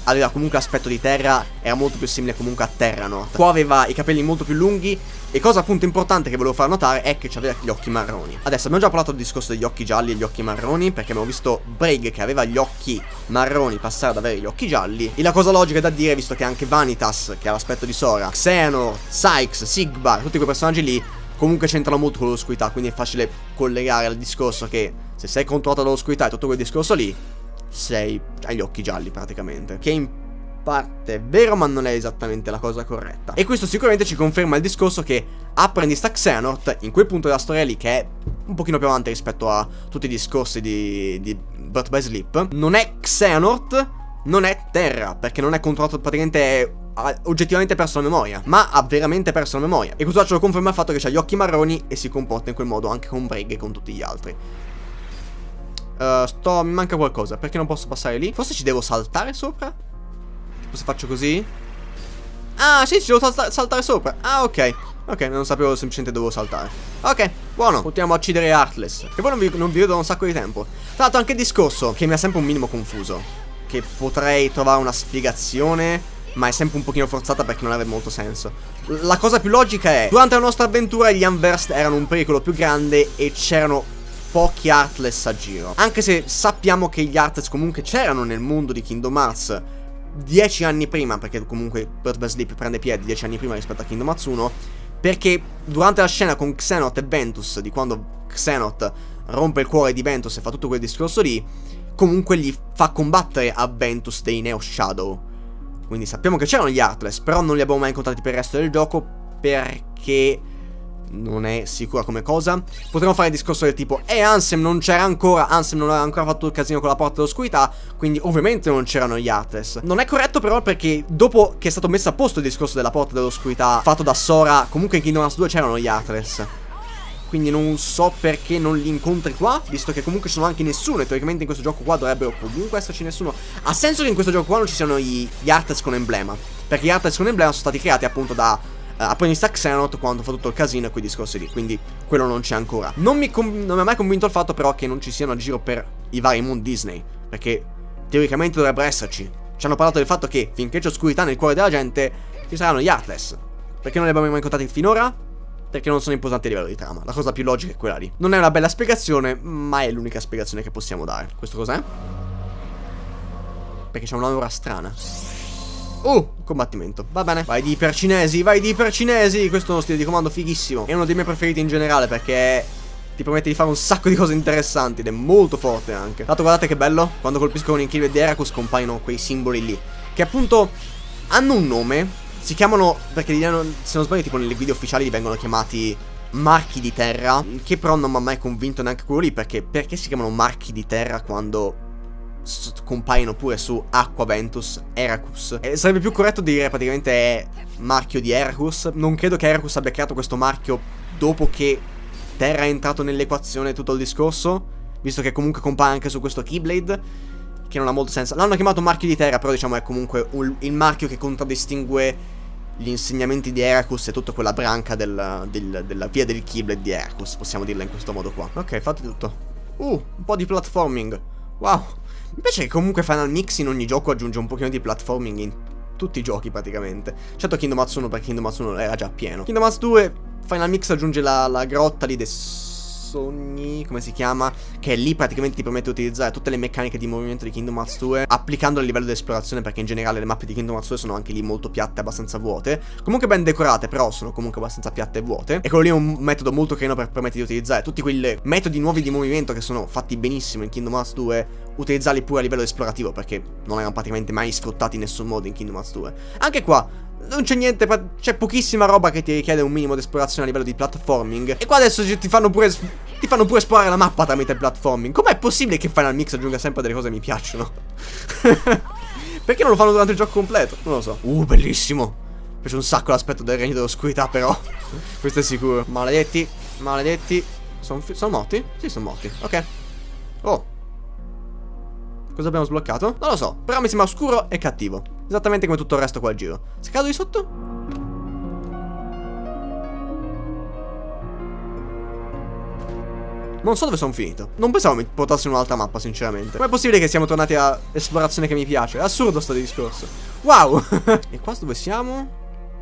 aveva comunque aspetto di terra, era molto più simile comunque a Terranort. Qua aveva i capelli molto più lunghi e cosa appunto importante che volevo far notare è che aveva gli occhi marroni. Adesso abbiamo già parlato del discorso degli occhi gialli e gli occhi marroni, perché abbiamo visto Braig che aveva gli occhi marroni passare ad avere gli occhi gialli. E la cosa logica da dire, visto che anche Vanitas, che ha l'aspetto di Sora, Xehanort, Sykes, Sigbar, tutti quei personaggi lì comunque c'entrano molto con l'oscurità, quindi è facile collegare al discorso che se sei controllato dall'oscurità e tutto quel discorso lì, hai gli occhi gialli praticamente. Che in parte è vero, ma non è esattamente la cosa corretta. E questo sicuramente ci conferma il discorso che apprendi sta Xehanort in quel punto della storia lì, che è un pochino più avanti rispetto a tutti i discorsi di Birth by Sleep. Non è Xehanort, non è Terra, perché non è controllato, praticamente ha oggettivamente perso la memoria, ma ha veramente perso la memoria. E questo ce lo conferma il fatto che ha gli occhi marroni e si comporta in quel modo anche con Braig e con tutti gli altri. Mi manca qualcosa, perché non posso passare lì? Forse ci devo saltare sopra? Tipo se faccio così? Ah sì, ci devo saltare sopra. Ah ok, ok, non sapevo, semplicemente dovevo saltare. Ok, buono, continuiamo a uccidere Heartless, che poi non vi vedo da un sacco di tempo. Tra l'altro anche il discorso, che mi ha sempre un minimo confuso, che potrei trovare una spiegazione, ma è sempre un pochino forzata perché non aveva molto senso. La cosa più logica è, durante la nostra avventura gli Unversed erano un pericolo più grande e c'erano pochi Heartless a giro. Anche se sappiamo che gli Heartless comunque c'erano nel mondo di Kingdom Hearts 10 anni prima, perché comunque Birth by Sleep prende piede 10 anni prima rispetto a Kingdom Hearts 1, perché durante la scena con Xehanort e Ventus, di quando Xehanort rompe il cuore di Ventus e fa tutto quel discorso lì, comunque gli fa combattere a Ventus dei Neo Shadow. Quindi sappiamo che c'erano gli Heartless, però non li abbiamo mai incontrati per il resto del gioco, perché non è sicura come cosa. Potremmo fare il discorso del tipo Ansem non c'era ancora, Ansem non aveva ancora fatto il casino con la porta dell'oscurità, quindi ovviamente non c'erano gli Heartless. Non è corretto però, perché dopo che è stato messo a posto il discorso della porta dell'oscurità fatto da Sora, comunque in Kingdom Hearts 2 c'erano gli Heartless. Quindi non so perché non li incontri qua, visto che comunque ci sono anche nessuno e teoricamente in questo gioco qua dovrebbero comunque esserci nessuno. Ha senso che in questo gioco qua non ci siano gli Heartless con emblema, perché gli Heartless con emblema sono stati creati appunto da apprendista Xehanort quando fa tutto il casino e quei discorsi lì, quindi quello non c'è ancora. Non mi ha mai convinto il fatto però che non ci siano a giro per i vari mondi Disney, perché teoricamente dovrebbero esserci. Ci hanno parlato del fatto che finché c'è oscurità nel cuore della gente ci saranno gli Heartless. Perché non li abbiamo mai incontrati finora? Perché non sono importanti a livello di trama. La cosa più logica è quella lì. Non è una bella spiegazione, ma è l'unica spiegazione che possiamo dare. Questo cos'è? Perché c'è un'aura strana. Combattimento, va bene. Vai di ipercinesi, vai di ipercinesi. Questo è uno stile di comando fighissimo. È uno dei miei preferiti in generale, perché ti permette di fare un sacco di cose interessanti ed è molto forte anche. Tanto guardate che bello, quando colpiscono il Keybblade di Heracus compaiono quei simboli lì, che appunto hanno un nome. Si chiamano, perché se non sbaglio tipo nelle guide ufficiali li vengono chiamati marchi di terra, che però non mi ha mai convinto neanche quello lì, perché si chiamano marchi di terra quando compaiono pure su Aqua, Ventus, Heracus. Sarebbe più corretto dire praticamente è marchio di Heracus. Non credo che Heracus abbia creato questo marchio dopo che Terra è entrato nell'equazione tutto il discorso, visto che comunque compare anche su questo Keyblade, che non ha molto senso. L'hanno chiamato marchio di terra, però diciamo è comunque il marchio che contraddistingue gli insegnamenti di Heracus e tutta quella branca della via del Keyblade di Heracus, possiamo dirla in questo modo qua. Ok, fate tutto. Un po' di platforming. Wow. Mi piace che comunque Final Mix in ogni gioco aggiunge un pochino di platforming in tutti i giochi praticamente. Certo Kingdom Hearts 1, perché Kingdom Hearts 1 era già pieno. Kingdom Hearts 2, Final Mix aggiunge la grotta lì dei sogni, come si chiama, che lì praticamente ti permette di utilizzare tutte le meccaniche di movimento di Kingdom Hearts 2 applicando il livello di esplorazione, perché in generale le mappe di Kingdom Hearts 2 sono anche lì molto piatte, abbastanza vuote, comunque ben decorate, però sono comunque abbastanza piatte e vuote, e quello lì è un metodo molto carino per permettere di utilizzare tutti quei metodi nuovi di movimento che sono fatti benissimo in Kingdom Hearts 2, utilizzarli pure a livello esplorativo, perché non erano praticamente mai sfruttati in nessun modo in Kingdom Hearts 2. Anche qua non c'è niente, c'è pochissima roba che ti richiede un minimo di esplorazione a livello di platforming, e qua adesso ti fanno pure esplorare la mappa tramite il platforming. Com'è possibile che Final Mix aggiunga sempre delle cose che mi piacciono? Perché non lo fanno durante il gioco completo? Non lo so. Bellissimo. Mi piace un sacco l'aspetto del regno dell'oscurità, però questo è sicuro. Maledetti, maledetti. Sono morti? Sì, sono morti. Ok. Cosa abbiamo sbloccato? Non lo so, però mi sembra oscuro e cattivo, esattamente come tutto il resto qua al giro. Se cado di sotto? Non so dove sono finito. Non pensavo mi portassi in un'altra mappa, sinceramente. Com'è possibile che siamo tornati a esplorazione che mi piace? È assurdo sto discorso. Wow. E qua dove siamo?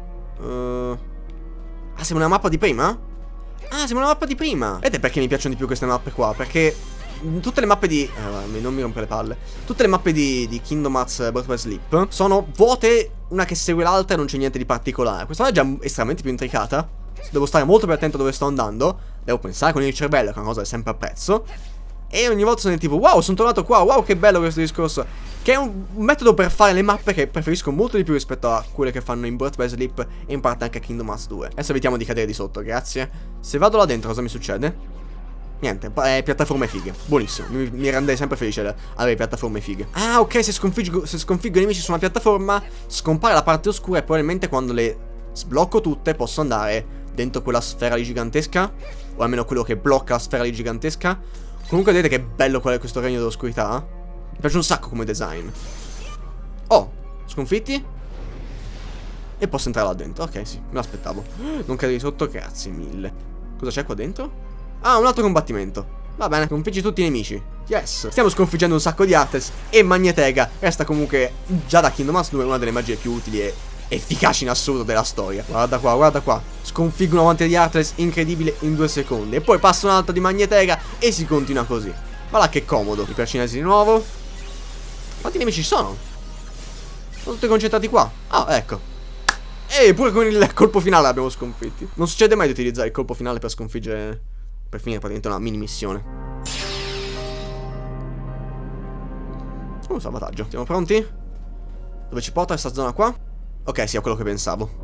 Ah, siamo nella mappa di prima? Ah, siamo nella mappa di prima. Vedete perché mi piacciono di più queste mappe qua? Perché tutte le mappe di... non mi rompe le palle. Tutte le mappe di Kingdom Hearts Birth by Sleep sono vuote, una che segue l'altra e non c'è niente di particolare. Questa è già estremamente più intricata. Devo stare molto più attento a dove sto andando. Devo pensare con il cervello, che è una cosa che sempre apprezzo. E ogni volta sono tipo, wow, sono tornato qua, wow, che bello questo discorso. Che è un metodo per fare le mappe che preferisco molto di più rispetto a quelle che fanno in Birth by Sleep e in parte anche a Kingdom Hearts 2. Adesso evitiamo di cadere di sotto, grazie. Se vado là dentro cosa mi succede? Niente, piattaforme fighe. Buonissimo, mi rende sempre felice avere piattaforme fighe. Ah, ok, se sconfiggo i nemici su una piattaforma scompare la parte oscura e probabilmente quando le sblocco tutte posso andare dentro quella sfera lì gigantesca. O almeno quello che blocca la sfera lì gigantesca. Comunque vedete che bello qual è questo regno dell'oscurità? Mi piace un sacco come design. Oh, sconfitti? E posso entrare là dentro, ok sì, me l'aspettavo. Non cadere di sotto, grazie mille. Cosa c'è qua dentro? Ah, un altro combattimento. Va bene, sconfiggi tutti i nemici. Yes. Stiamo sconfiggendo un sacco di Heartless. E Magnetega resta comunque, già da Kingdom Hearts 2, una delle magie più utili e efficaci in assoluto della storia. Guarda qua, guarda qua. Sconfiggo una quantità di Heartless incredibile in 2 secondi. E poi passa un'altra di Magnetega e si continua così. Guarda che comodo. I percinesi di nuovo. Quanti nemici ci sono? Sono tutti concentrati qua. Ah, ecco. E pure con il colpo finale abbiamo sconfitti. Non succede mai di utilizzare il colpo finale per sconfiggere, per finire praticamente una mini missione. Salvataggio. Siamo pronti? Dove ci porta questa zona qua? Ok, sì, è quello che pensavo.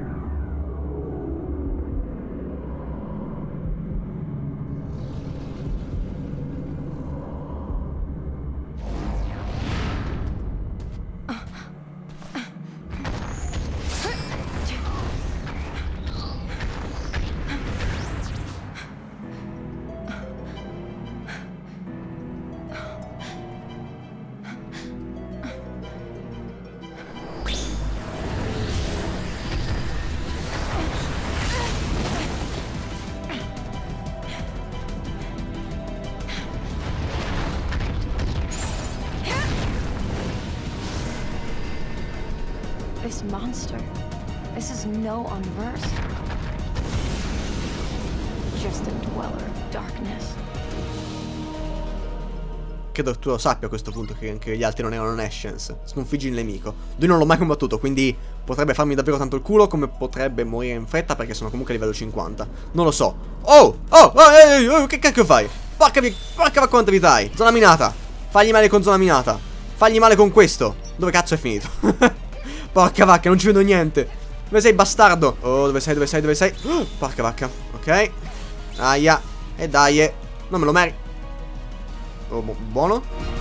This monster, this is no Unversed. Just a dweller of darkness. Credo che tu lo sappia a questo punto che anche gli altri non erano Nescience. Sconfiggi il nemico. Lui non l'ho mai combattuto, quindi potrebbe farmi davvero tanto il culo, come potrebbe morire in fretta perché sono comunque a livello 50. Non lo so. Che cacchio fai? Porca quanta vita hai. Zona minata. Fagli male con zona minata. Fagli male con questo. Dove cazzo è finito? Porca vacca, non ci vedo niente. Dove sei, bastardo? Oh, dove sei? Porca vacca. Ok. Aia. E dai. Non me lo merito. Oh, buono.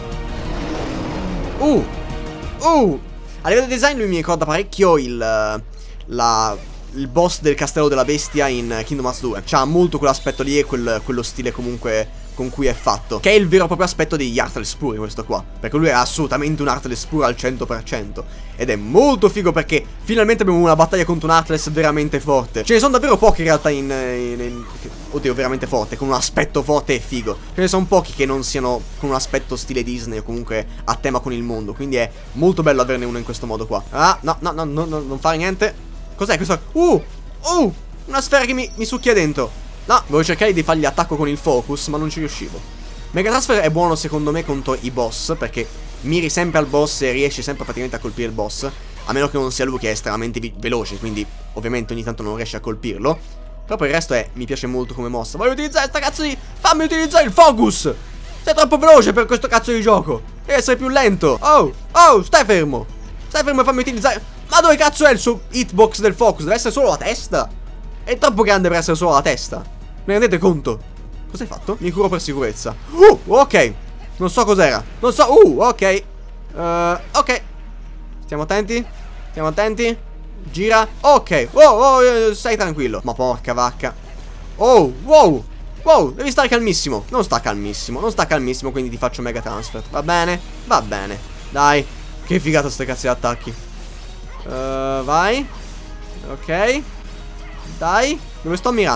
A livello di design lui mi ricorda parecchio il boss del castello della bestia in Kingdom Hearts 2. C'ha molto quell'aspetto lì e quello stile comunque con cui è fatto, che è il vero e proprio aspetto degli Heartless puri, questo qua. Perché lui è assolutamente un Heartless puro al 100%. Ed è molto figo perché finalmente abbiamo una battaglia contro un Heartless veramente forte. Ce ne sono davvero pochi in realtà oddio, veramente forte, con un aspetto forte e figo. Ce ne sono pochi che non siano con un aspetto stile Disney o comunque a tema con il mondo. Quindi è molto bello averne uno in questo modo qua. Ah, no, non fare niente. Cos'è questo? Una sfera che mi succhia dentro. No, volevo cercare di fargli attacco con il focus, ma non ci riuscivo. Mega Transfer è buono secondo me contro i boss, perché miri sempre al boss e riesci sempre praticamente a colpire il boss. A meno che non sia lui che è estremamente veloce, quindi ovviamente ogni tanto non riesci a colpirlo. Però per il resto mi piace molto come mossa. Voglio utilizzare sta cazzo di... Fammi utilizzare il focus! Sei troppo veloce per questo cazzo di gioco. Devi essere più lento. Oh, stai fermo. Stai fermo e fammi utilizzare... Ma dove cazzo è il suo hitbox del focus? Deve essere solo la testa. È troppo grande per essere solo la testa. Mi rendete conto? Cosa hai fatto? Mi curo per sicurezza. Ok. Non so cos'era. Non so. Ok. Ok. Stiamo attenti. Gira. Ok. Stai tranquillo. Ma porca vacca. Wow. Devi stare calmissimo. Non sta calmissimo, quindi ti faccio Mega Transfer. Va bene. Dai. Che figata ste cazzo di attacchi. Vai. Ok. Dai. Dove sto mirando?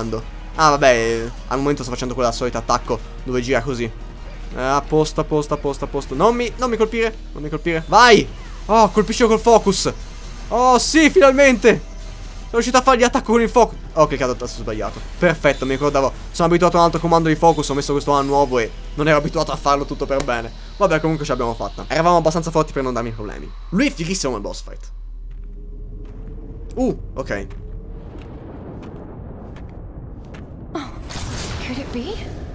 Ah vabbè, al momento sto facendo quella solita attacco dove gira così. A posto, a posto, a posto, a posto. Non mi colpire, non mi colpire. Vai! Oh, colpisci col focus. Oh sì, finalmente sono riuscito a fargli attacco con il focus. Ho cliccato il tasto sbagliato. Perfetto, mi ricordavo. Sono abituato a un altro comando di focus. Ho messo questo A nuovo e non ero abituato a farlo tutto per bene. Vabbè, comunque ce l'abbiamo fatta. Eravamo abbastanza forti per non darmi problemi. Lui è fighissimo nel boss fight. Ok. Oh, could it be?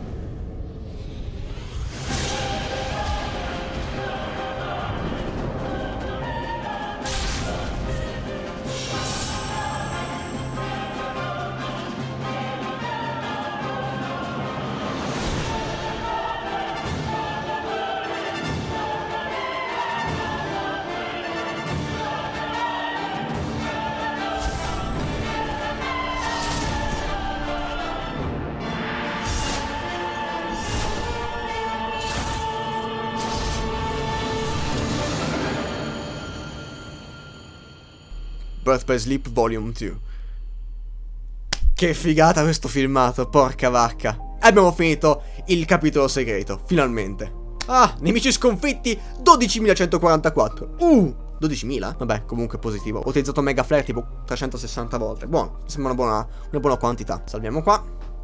Birth by Sleep Volume 2. Che figata questo filmato, porca vacca. Abbiamo finito il capitolo segreto, finalmente. Ah, nemici sconfitti, 12.144. 12.000? Vabbè, comunque positivo. Ho utilizzato Mega Flare tipo 360 volte. Buono, sembra una buona quantità. Salviamo qua.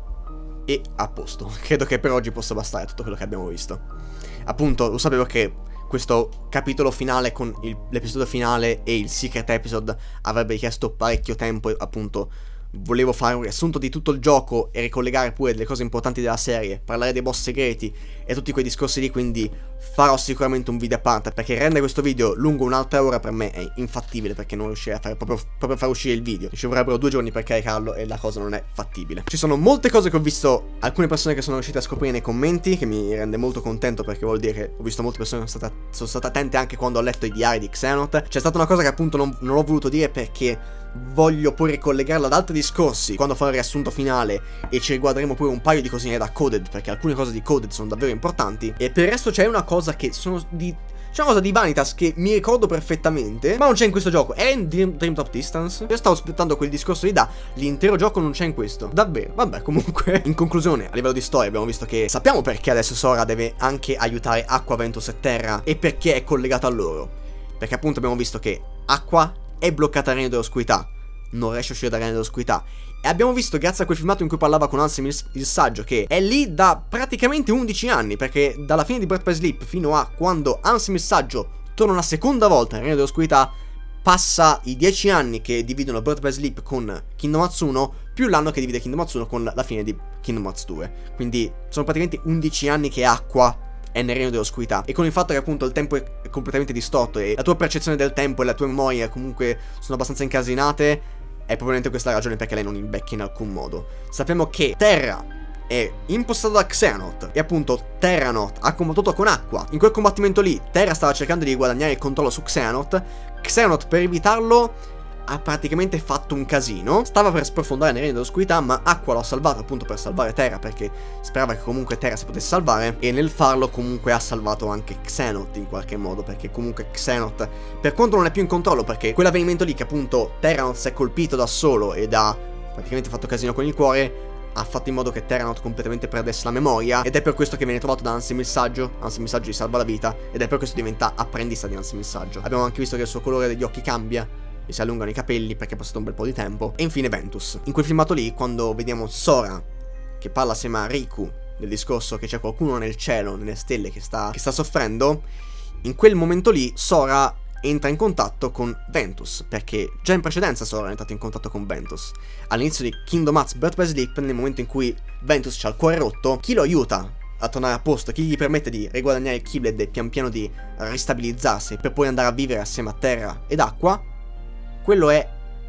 E a posto. Credo che per oggi possa bastare tutto quello che abbiamo visto. Appunto, lo sapevo che questo capitolo finale con l'episodio finale e il secret episode avrebbe richiesto parecchio tempo e appunto volevo fare un riassunto di tutto il gioco e ricollegare pure delle cose importanti della serie, parlare dei boss segreti e tutti quei discorsi lì, quindi farò sicuramente un video a parte, perché rendere questo video lungo un'altra ora per me è infattibile, perché non riuscirei a fare proprio far uscire il video. Ci vorrebbero 2 giorni per caricarlo e la cosa non è fattibile. Ci sono molte cose che ho visto, alcune persone che sono riuscite a scoprire nei commenti, che mi rende molto contento, perché vuol dire che ho visto molte persone che sono state attente anche quando ho letto i diari di Xehanort. C'è stata una cosa che appunto non ho voluto dire perché voglio poi ricollegarla ad altri discorsi quando farò il riassunto finale e ci riguarderemo pure un paio di cosine da Coded, perché alcune cose di Coded sono davvero importanti. E per il resto c'è una cosa che c'è una cosa di Vanitas che mi ricordo perfettamente, ma non c'è in questo gioco. È in Dream Top Distance. Io stavo aspettando quel discorso lì l'intero gioco non c'è in questo. Davvero, vabbè, comunque. In conclusione, a livello di storia abbiamo visto che sappiamo perché adesso Sora deve anche aiutare Aqua, Ventus e Terra e perché è collegato a loro. Perché appunto abbiamo visto che Aqua è bloccata al Regno dell'Oscurità, non riesce a uscire dal Regno dell'Oscurità. E abbiamo visto, grazie a quel filmato in cui parlava con Ansem il Saggio, che è lì da praticamente 11 anni, perché dalla fine di Birth by Sleep fino a quando Ansem il Saggio torna una seconda volta nel Regno dell'Oscurità, passa i 10 anni che dividono Birth by Sleep con Kingdom Hearts 1, più l'anno che divide Kingdom Hearts 1 con la fine di Kingdom Hearts 2. Quindi sono praticamente 11 anni che Aqua è nel Regno dell'Oscurità, e con il fatto che appunto il tempo è completamente distorto e la tua percezione del tempo e la tua memoria comunque sono abbastanza incasinate, è probabilmente questa la ragione perché lei non invecchia in alcun modo. Sappiamo che Terra è impostata da Xehanort e appunto Terranort ha combattuto con Aqua. In quel combattimento lì Terra stava cercando di guadagnare il controllo su Xehanort. Xehanort, per evitarlo, ha praticamente fatto un casino. Stava per sprofondare nel Regno dell'Oscurità, ma Aqua l'ha salvato appunto per salvare Terra, perché sperava che comunque Terra si potesse salvare, e nel farlo comunque ha salvato anche Xehanort in qualche modo, perché comunque Xehanort, per quanto non è più in controllo, perché quell'avvenimento lì che appunto Terranort si è colpito da solo ed ha praticamente fatto casino con il cuore, ha fatto in modo che Terranort completamente perdesse la memoria, ed è per questo che viene trovato da Ansem il Saggio. Ansem il Saggio gli salva la vita ed è per questo diventa apprendista di Ansem il Saggio. Abbiamo anche visto che il suo colore degli occhi cambia, gli si allungano i capelli perché è passato un bel po' di tempo. E infine Ventus. In quel filmato lì, quando vediamo Sora che parla assieme a Riku del discorso che c'è qualcuno nel cielo, nelle stelle che sta soffrendo, in quel momento lì Sora entra in contatto con Ventus, perché già in precedenza Sora è entrato in contatto con Ventus. All'inizio di Kingdom Hearts Birth by Sleep, nel momento in cui Ventus c'ha il cuore rotto, chi lo aiuta a tornare a posto, chi gli permette di riguadagnare il Keyblade e pian piano di ristabilizzarsi per poi andare a vivere assieme a Terra ed Acqua, quello è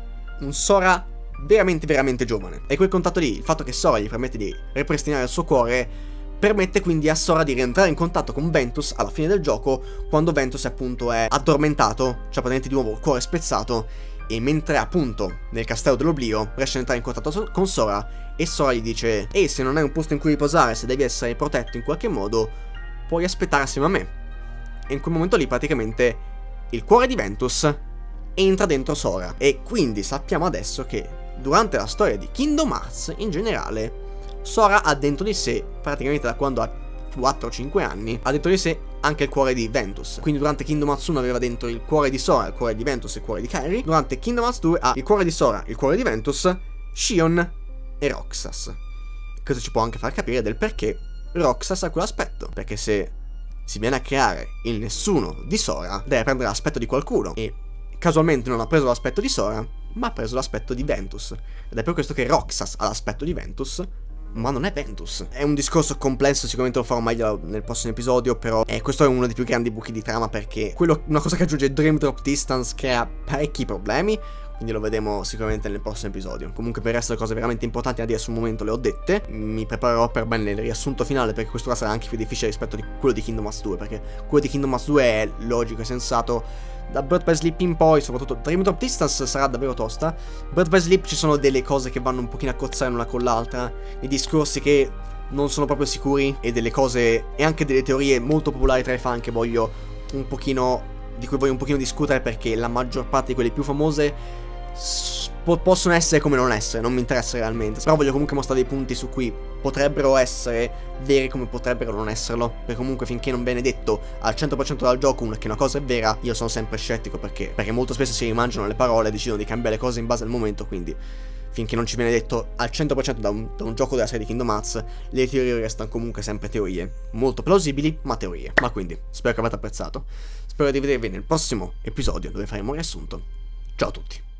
un Sora veramente giovane. E quel contatto lì, il fatto che Sora gli permette di ripristinare il suo cuore, permette quindi a Sora di rientrare in contatto con Ventus alla fine del gioco, quando Ventus appunto è addormentato, cioè praticamente di nuovo il cuore spezzato, e mentre appunto nel castello dell'oblio riesce ad entrare in contatto con Sora, e Sora gli dice: ehi, se non hai un posto in cui riposare, se devi essere protetto in qualche modo, puoi aspettare assieme a me. E in quel momento lì praticamente il cuore di Ventus entra dentro Sora. E quindi sappiamo adesso che durante la storia di Kingdom Hearts, in generale, Sora ha dentro di sé, praticamente da quando ha 4-5 anni, ha dentro di sé anche il cuore di Ventus. Quindi durante Kingdom Hearts 1 aveva dentro il cuore di Sora, il cuore di Ventus e il cuore di Kairi. Durante Kingdom Hearts 2 ha il cuore di Sora, il cuore di Ventus, Xion e Roxas. Questo ci può anche far capire del perché Roxas ha quell'aspetto, perché se si viene a creare il nessuno di Sora, deve prendere l'aspetto di qualcuno, e casualmente non ha preso l'aspetto di Sora, ma ha preso l'aspetto di Ventus. Ed è per questo che Roxas ha l'aspetto di Ventus, ma non è Ventus. È un discorso complesso, sicuramente lo farò meglio nel prossimo episodio, però questo è uno dei più grandi buchi di trama, perché una cosa che aggiunge Dream Drop Distance crea parecchi problemi, quindi lo vedremo sicuramente nel prossimo episodio. Comunque per il resto le cose veramente importanti da dire sul momento le ho dette. Mi preparerò per bene il riassunto finale, perché questo sarà anche più difficile rispetto a quello di Kingdom Hearts 2, perché quello di Kingdom Hearts 2 è logico e sensato. Da Birth by Sleep in poi, soprattutto Dream Drop Distance, sarà davvero tosta. Birth by Sleep ci sono delle cose che vanno un pochino a cozzare l'una con l'altra, dei discorsi che non sono proprio sicuri, e delle cose e anche delle teorie molto popolari tra i fan che voglio un pochino, di cui voglio un pochino discutere, perché la maggior parte di quelle più famose possono essere come non essere, non mi interessa realmente, però voglio comunque mostrare dei punti su cui potrebbero essere veri come potrebbero non esserlo, perché comunque finché non viene detto al 100% dal gioco che una cosa è vera, io sono sempre scettico, perché molto spesso si rimangiano le parole e decidono di cambiare le cose in base al momento. Quindi finché non ci viene detto al 100% da un gioco della serie di Kingdom Hearts, le teorie restano comunque sempre teorie, molto plausibili, ma teorie. Ma quindi, spero che abbiate apprezzato, spero di vedervi nel prossimo episodio dove faremo un riassunto. Ciao a tutti.